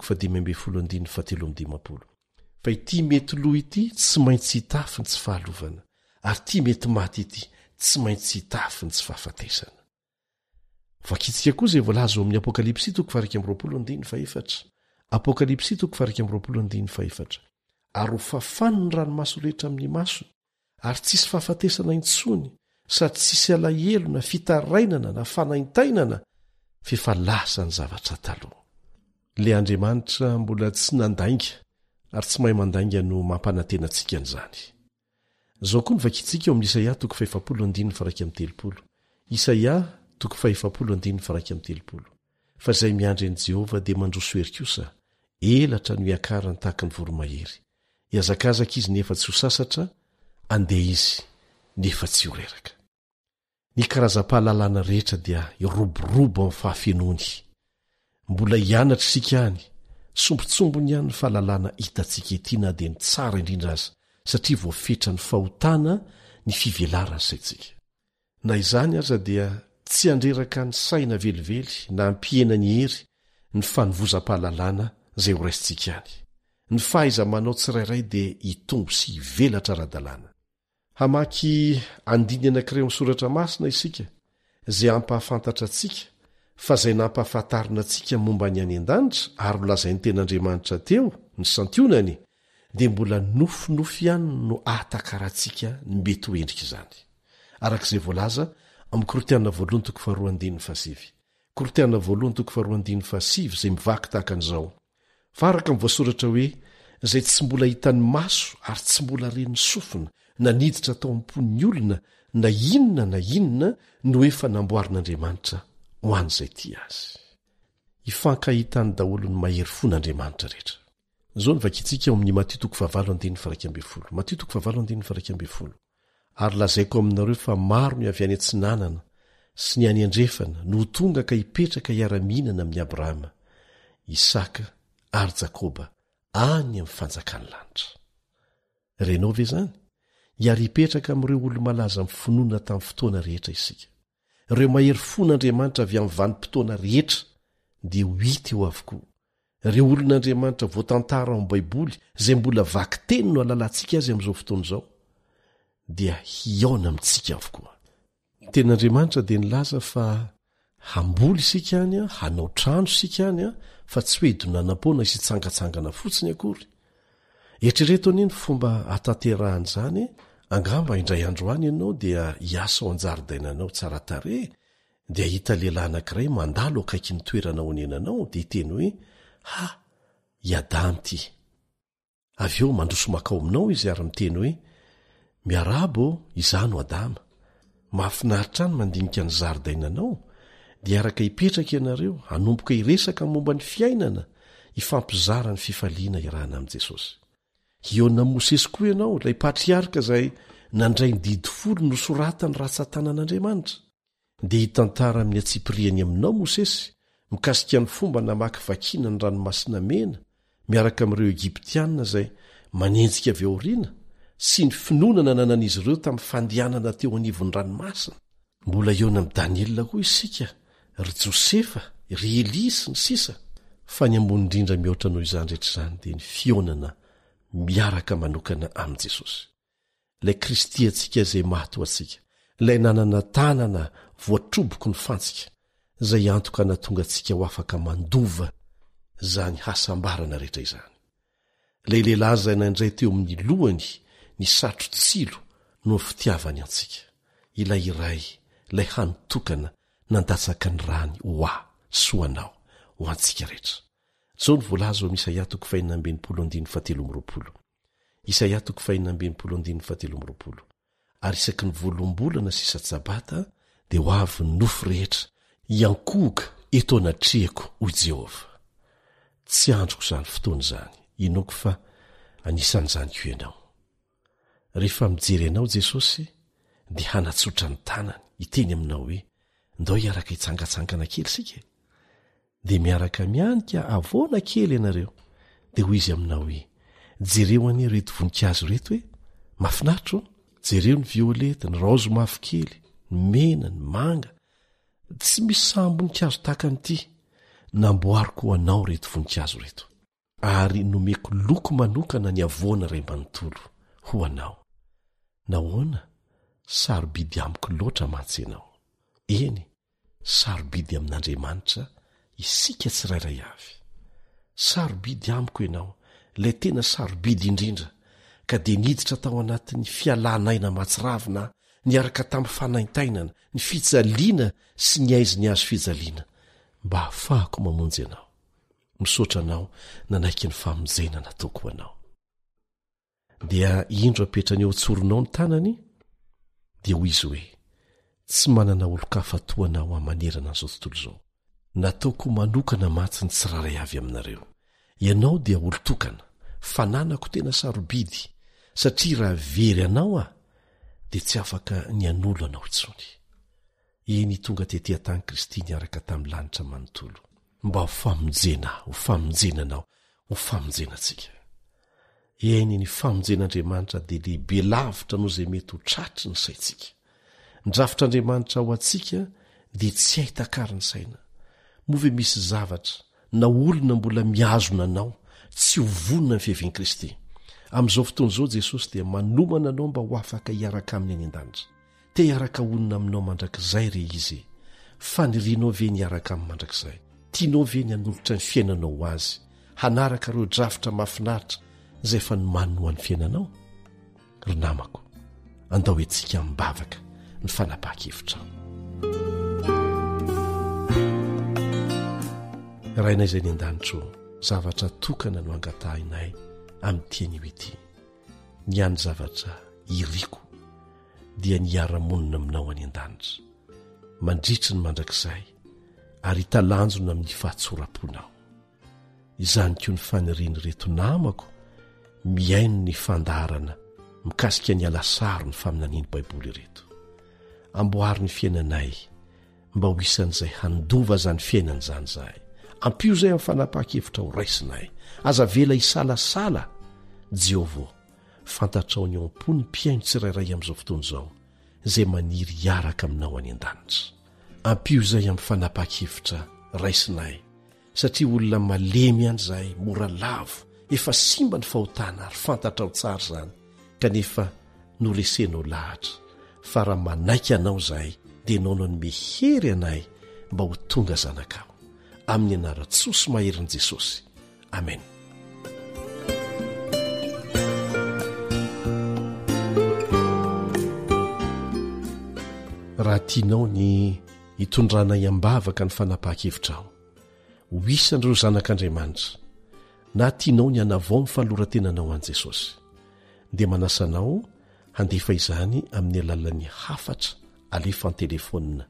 2:5-17. Fa ity mety loha ity tsy maintsy hitafy ny tsy fahalovana, ary ity mety maty ity tsy maintsy hitafy ny tsy fahafatesana. Vakitsika koa izay voalaza amin'ny Apokalipsy 2:4. Apokalipsy 2:4. Ary ho fafany ny ranomaso rehetra amin'ny masony, ary tsisy fahafatesana intsony, sady tsisy alahelo na fitarainana na fanaintainana, fa efa lasa ny zavatra taloha. Le Andriamanitra mbola tsy nandainga, ary tsy mahay mandainga no mampanantena antsika an'izany. Zao koa ny vakitsika eo amin'ny Isaia 5:7. Isaia fa izay miandry an'i Jehova dia mandroso hery kosa elatra no hiakarany tahaka ny voromahery. Iazakazaka izy nefa tsy ho sasatra, andeha izy nefa tsy ho reraka. Ny karazam-pahalalana rehetra dia iroborobo amin'ny fahafenony. Mbola hianatra isika any, sombotsombony ihany ny fahalalana hitantsika ety na dia ny tsara indrindra aza, satria voafetra ny fahotana ny fivelarana saitsika. Na izany aza dia tsy handreraka ny saina velively na ampihena ny hery ny fanovozam-pahalalana izay ho raisintsika any. Ny fahaiza-manao tsirairay dia hitombo sy hivelatra ara-dalàna. Hamaky andiny anankiray misoratra masina isika, izay ampahafantatra antsika fa izay nampahafantarina antsika momba ny any an-danitra ary nolazainy ten'Andriamanitra teo ny santionany, dia mbola nofinofy ihany no ahatakarantsika ny mety ho endrika izany. Arak'izay voalaza amin'ny Korintana 2:7 izay mivaky tahaka an'izao. Faraka amin'ny voasoratra hoe, izay tsy mbola hitan'ny maso ary tsy mbola ren'ny sofina na niditra tao am-pon'ny olona na inona no efa namboarin'Andriamanitra ho an'izay tia azy. Ifankahitany daholo ny mahery fon'Andriamanitra rehetra. Zao ny vakintsika ao amin'ny Mateo 5:1-5. Ary lazaiko aminareo fa maro ny avy any antsinanana sy ny any andrefana no tonga ka hipetraka hiara-mihinana amin'ny Abrahama, Isaka ary Jakoba any amin'ny fanjakany lanitra. Renao ve zany? Hiary hipetraka amin'ireo olo-malaza amin'ny finoana tamin'ny fotoana rehetra isika. Ireo mahery fon'Andriamanitra avy amin'ny vanim-potoana rehetra dia ho hita eo avokoa. Ireo olon'Andriamanitra voatantara ao amin'ny Baiboly izay mbola vaky teny no halalantsika azy amin'izao fotoana izao, dia hiaona amintsika avokoa. Ny ten'Andriamanitra dia nilaza fa hamboly isika any, hanao trano isika any, fa tsy hoe idonanam-poana sy hitsangatsangana fotsiny akory. Eritrereto any ny fomba hatanterahany izany, angamba indray andro any ianao dia hiasa ao an-jaridainanao tsara tarehy, dia hita lehilahy anankiray mandalo akaiky ny toerana honenanao dia hiteny hoe, iadamy ity. Avy eo mandroso makao aminao izy ary miteny hoe, miarabo izano Adama, mahafinaritra any mandinika ny zaridainanao, dia araka hipetraka ianareo hanomboka hiresaka momba ny fiainana, hifampizara ny fifaliana irahana amin'i Jesosy. Hiona Mosesy koa ianao, ilay patriarika izay nandray ny didy folo no soratany ratsan-tanan'Andriamanitra. Dia hitantara amin'ny atsipiriany aminao Mosesy mikasika ny fomba namaky vakina ny ranomasina mena miaraka amin'ireo Egiptianina izay manenjika avy aoriana sy ny finoanana nanan'izy ireo tamin'ny fandehanana teo anivon'ny ranomasina. Mbola eo amin'ny Daniela koa isika, ry Josefa, ry Eli sy ny sisa. Fa ny ambony indrindra mihoatra noho izany rehetra izany dia ny fionana miaraka manokana amin'i Jesosy. Ilay Kristy antsika izay mahatoa antsika, ilay nanana tanana voatroboko ny fantsika, izay antoka natonga antsika ho afaka mandova izany hasambarana rehetra izany. Ilay lehilahy izay nandray teo amin'ny lohany ny satro tsilo no fitiavany antsika. Ilay iray, ilay hanotokana nandatsaka ny rany ho sy ho anao ho antsika rehetra. Zao ny voalaza ao Isaia 45:17. Isaia 45:17. Ary isaky ny volombolana sy isa-tsabata dia ho avy ny nofo rehetra hiankohoka eto anatrehako ho Jehova. Tsy androko izany fotoana izany, inoko fa anisan'izany koa ianao. Rehefa mijery anao Jesosy dia hanatsotra ny tanany, hiteny aminao hoe, ndao hiaraka hitsangatsangana kely sika. Dia miaraka mianika avoana kely ianareo, dia hoy izy aminao hoe, jereo anie reto voninkazo reto hoe, mahafinaritra, jereo ny violeta, ny raozy mavokely, ny mena, ny manga. Tsy misy saham-boninkazo tahaka an'ity, namboariko ho anao reto voninkazo reto. Ary nomeko loko manokana ny avoana ray manontolo ho anao. Nahoana? Sarobidy amiko loatra mantsy ianao. Eny, sarobidy amin'Andriamanitra isika tsirairay avy. Sarobidy amiko ianao, ilay tena sarobidy indrindra, ka dia niditra tao anatin'ny fialanaina matsiravina, niaraka tamin'ny fanaintainana, ny fijaliana sy ny aizy azo fijaliana, mba hafahako mamonjy ianao. Misaotra anao nanaiky ny famonjena nataoko ho anao. Dia indro apetrany eo tsoronao ny tanany, dia hoy izy hoe, tsy manana olo-kafatoana ho amanerana an'izao tontolo izao. Nataoko manokana matsy ny tsiraray avy aminareo. Ianao dia olo-tokana, fananako tena sarobidy, satria raha very anao dia tsy afaka ny an'olo anao intsony. Eny tonga tetỳ tany Kristy niaraka tamin'ny lanitra manontolo. Mba ho famonjena anao, ho famonjena antsika. Eny ny famonjen'Andriamanitra dia lehibe lavitra noho izay mety ho tratry ny saintsika. Ny drafitr'Andriamanitra ho antsika dia tsy ahitakariny saina. Moa ve misy zavatra na olona mbola miazona anao tsy ho vonona ny fiavian'i Kristy? Amin'izao fotoana izao Jesosy dia manomana anao mba ho afaka hiaraka aminy any an-danitra. Te hiaraka onona aminao mandrakizay re izy. Fanirianao ve ny hiaraka amin'ny mandrakizay? Tianao ve ny hanolotra ny fiainanao ho azy? Hanaraka ireo drafitra mahafinaritra izay efa nomanina ho an'ny fiainanao? Ry namako, andao antsika mibavaka ny fanapahan-kevitra. Rainay izay ny an-danitro, zavatra tokana no angatahinay amin'ny tian'io ity. Ny any zavatra iriko dia ny ara-monina aminao any an-danitra, mandritry ny mandrakizay ary talanjona amin'ny fahatsoram-ponao. Izany koa ny faniriany reto namako miaino ny fandaharana mikasika ny alasaro ny faminaniany Baiboly reto. Amboary ny fiainanay mba ho isan'izay handova zany fiainana izany zahay. Ampio izay amin'ny fanapahan-kevitra ho raisinay. Aza vela hisalasala. Jehovah, fantatrao ny am-po ny mpiaino tsirairay amin'izao fotoana izao izay maniry hiaraka aminao any an-danitra. Ampio izay amin'ny fanapahan-kevitra raisinay, satria olona malemy any izahay, mora lavo, efa simba ny fahotana ary fantatrao tsara izany, kanefa noresenao lahatra. Fa raha manaiky anao izahay dia ianao no mehery anay mba ho tonga zanakao. Amin'ny anaran-tsosy maherin'i Jesosy. Amen. Raha tianao ny hitondranay ambavaka ny fanapahan-kevitrao, ho isan'ireo zanak'Andriamanitra, na tianao ny hanavao ny fanoratenanao an'i Jesosy, dia manasanao handefa izany amin'ny alalan'ny hafatra alefa ny telefonina.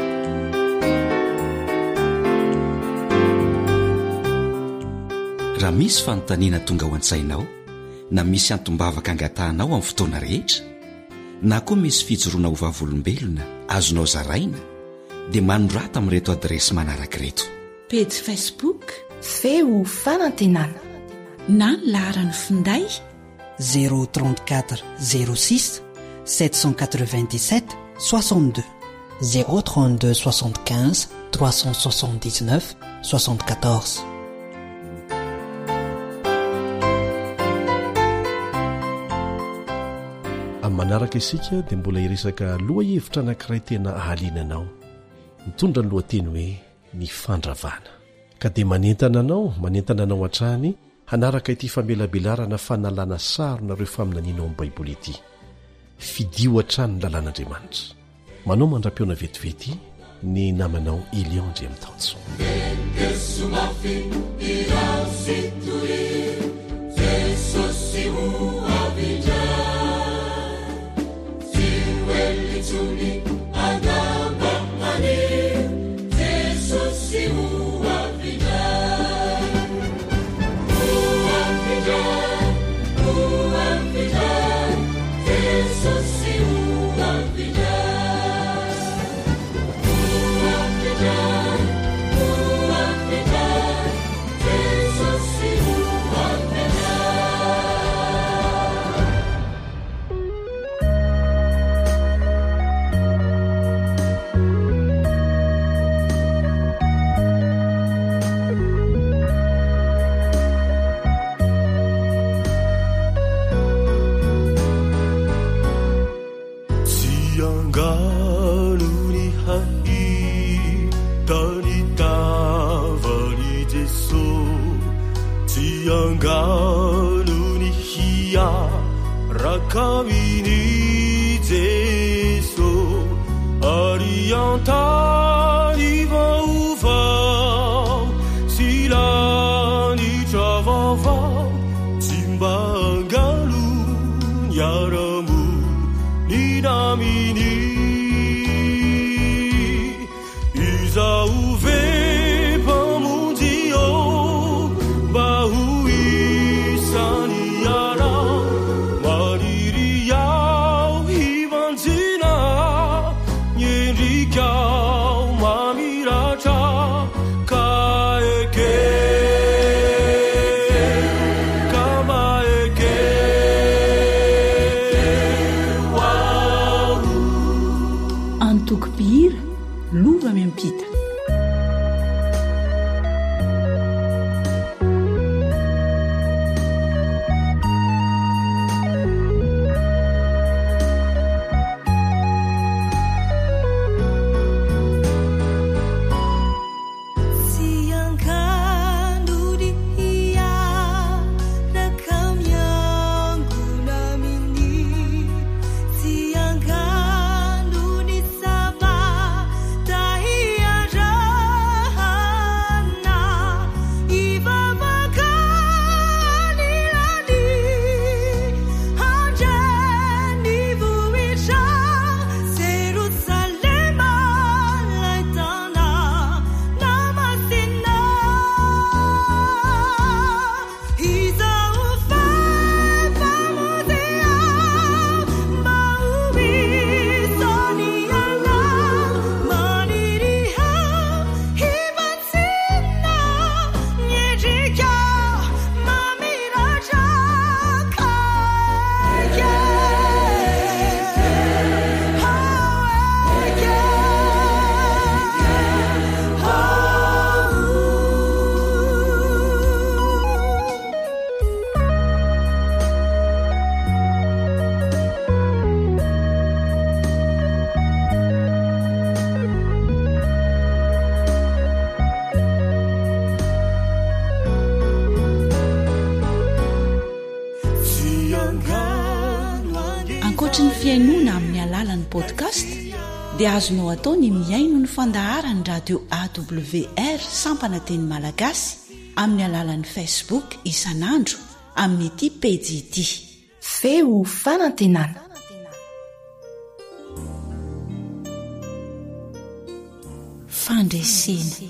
Raha misy fanontaniana tonga ho an-tsainao, na misy antombavaka angatahanao amin'ny fotoana rehetra, na koa misy fijoroana ho vavolombelona azonao zaraina, dia manorata amin'ireto adresy manaraka ireto: page Facebook feo fanantenana, na ny laharany finday 034 06 797 62 032 75 379 74. Amin'ny manaraka isika dia mbola hiresaka loha hevitra anankiray tena ahalinanao, mitondra ny lohateny hoe ny fandravana. Ka dia manentana anao hatrany hanaraka ity famelabelarana fanalana sarona ireo faminanianao amin'ny Baiboly ity. Fidio hatrany ny lalàn'Andriamanitra. Manao mandra-piona vetivety ny namanao Elion Ndriamitaotso. Yaramu ni namini lova miampita. Ankoatra ny fiainona amin'ny alalan'ny podcast dia azonao atao ny miaino ny fandaharany radio AWR sampana teny malagasy amin'ny alalan'ny Facebook isanandro amin'ny ity page ity feo fanantenana. Fandresena.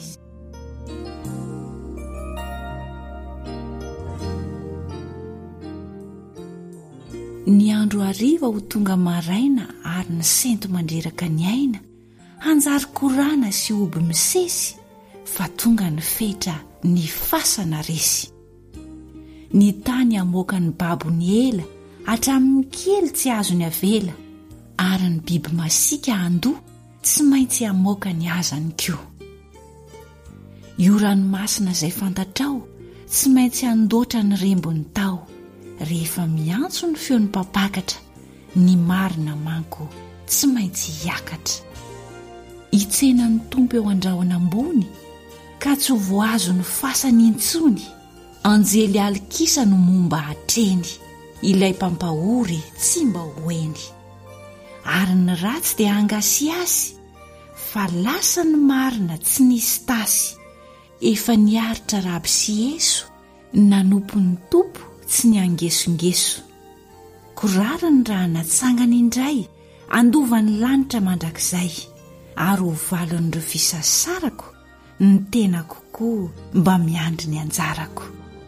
Ny andro hariva ho tonga maraina ary ny sento mandreraka ny aina hanjary korana sy oby misesy fa tonga ny fetra ny fasana resy. Ny tany amoaka ny babo ny ela hatramin'ny kely tsy azo ny avela ary ny biby masika andoha tsy maintsy amoaka ny azany koa. Io ranomasina izay fantatrao tsy maintsy andoatra ny rembony tao rehefa miantso ny feon'ny mpapakatra ny marina manko tsy maintsy hiakatra. Hitsenan'ny tompo eo andrahona ambony ka tsy ho voazo ny fasany intsony. Anjely alikisa no momba hatreny ilay mpampahory tsy mba hoeny. Ary ny ratsy dia angasiasy fa lasa ny marina tsy nisy tasy. Efa niaritra raby sy Yesu nanompo ny tompo tsy ny angesongeso. Korarany raha natsangany indray andovan'ny lanitra mandrakizay ary ho valon'ireo fisasarako ny tena kokoa mba miandry ny anjarako.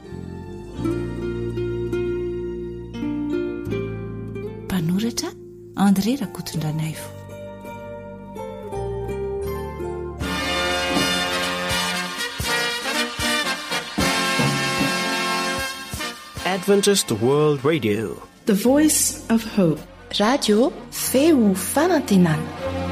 Mpanoratra André Rakotondranaivo. Adventist World Radio, The Voice of Hope. Radio feo fanantenana.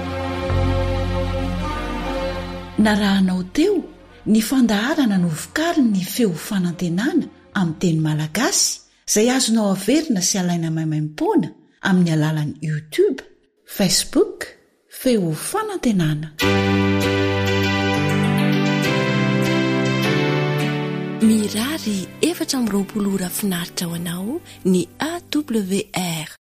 Narahanao teo ny fandaharana no vokariny ny feo fanantenana amin'ny teny malagasy izay azonao averina sy alaina maimaim-poana amin'ny alalan'ny YouTube, Facebook, feo fanantenana. Mirary 420 ora finaritra ho anao ny AWR.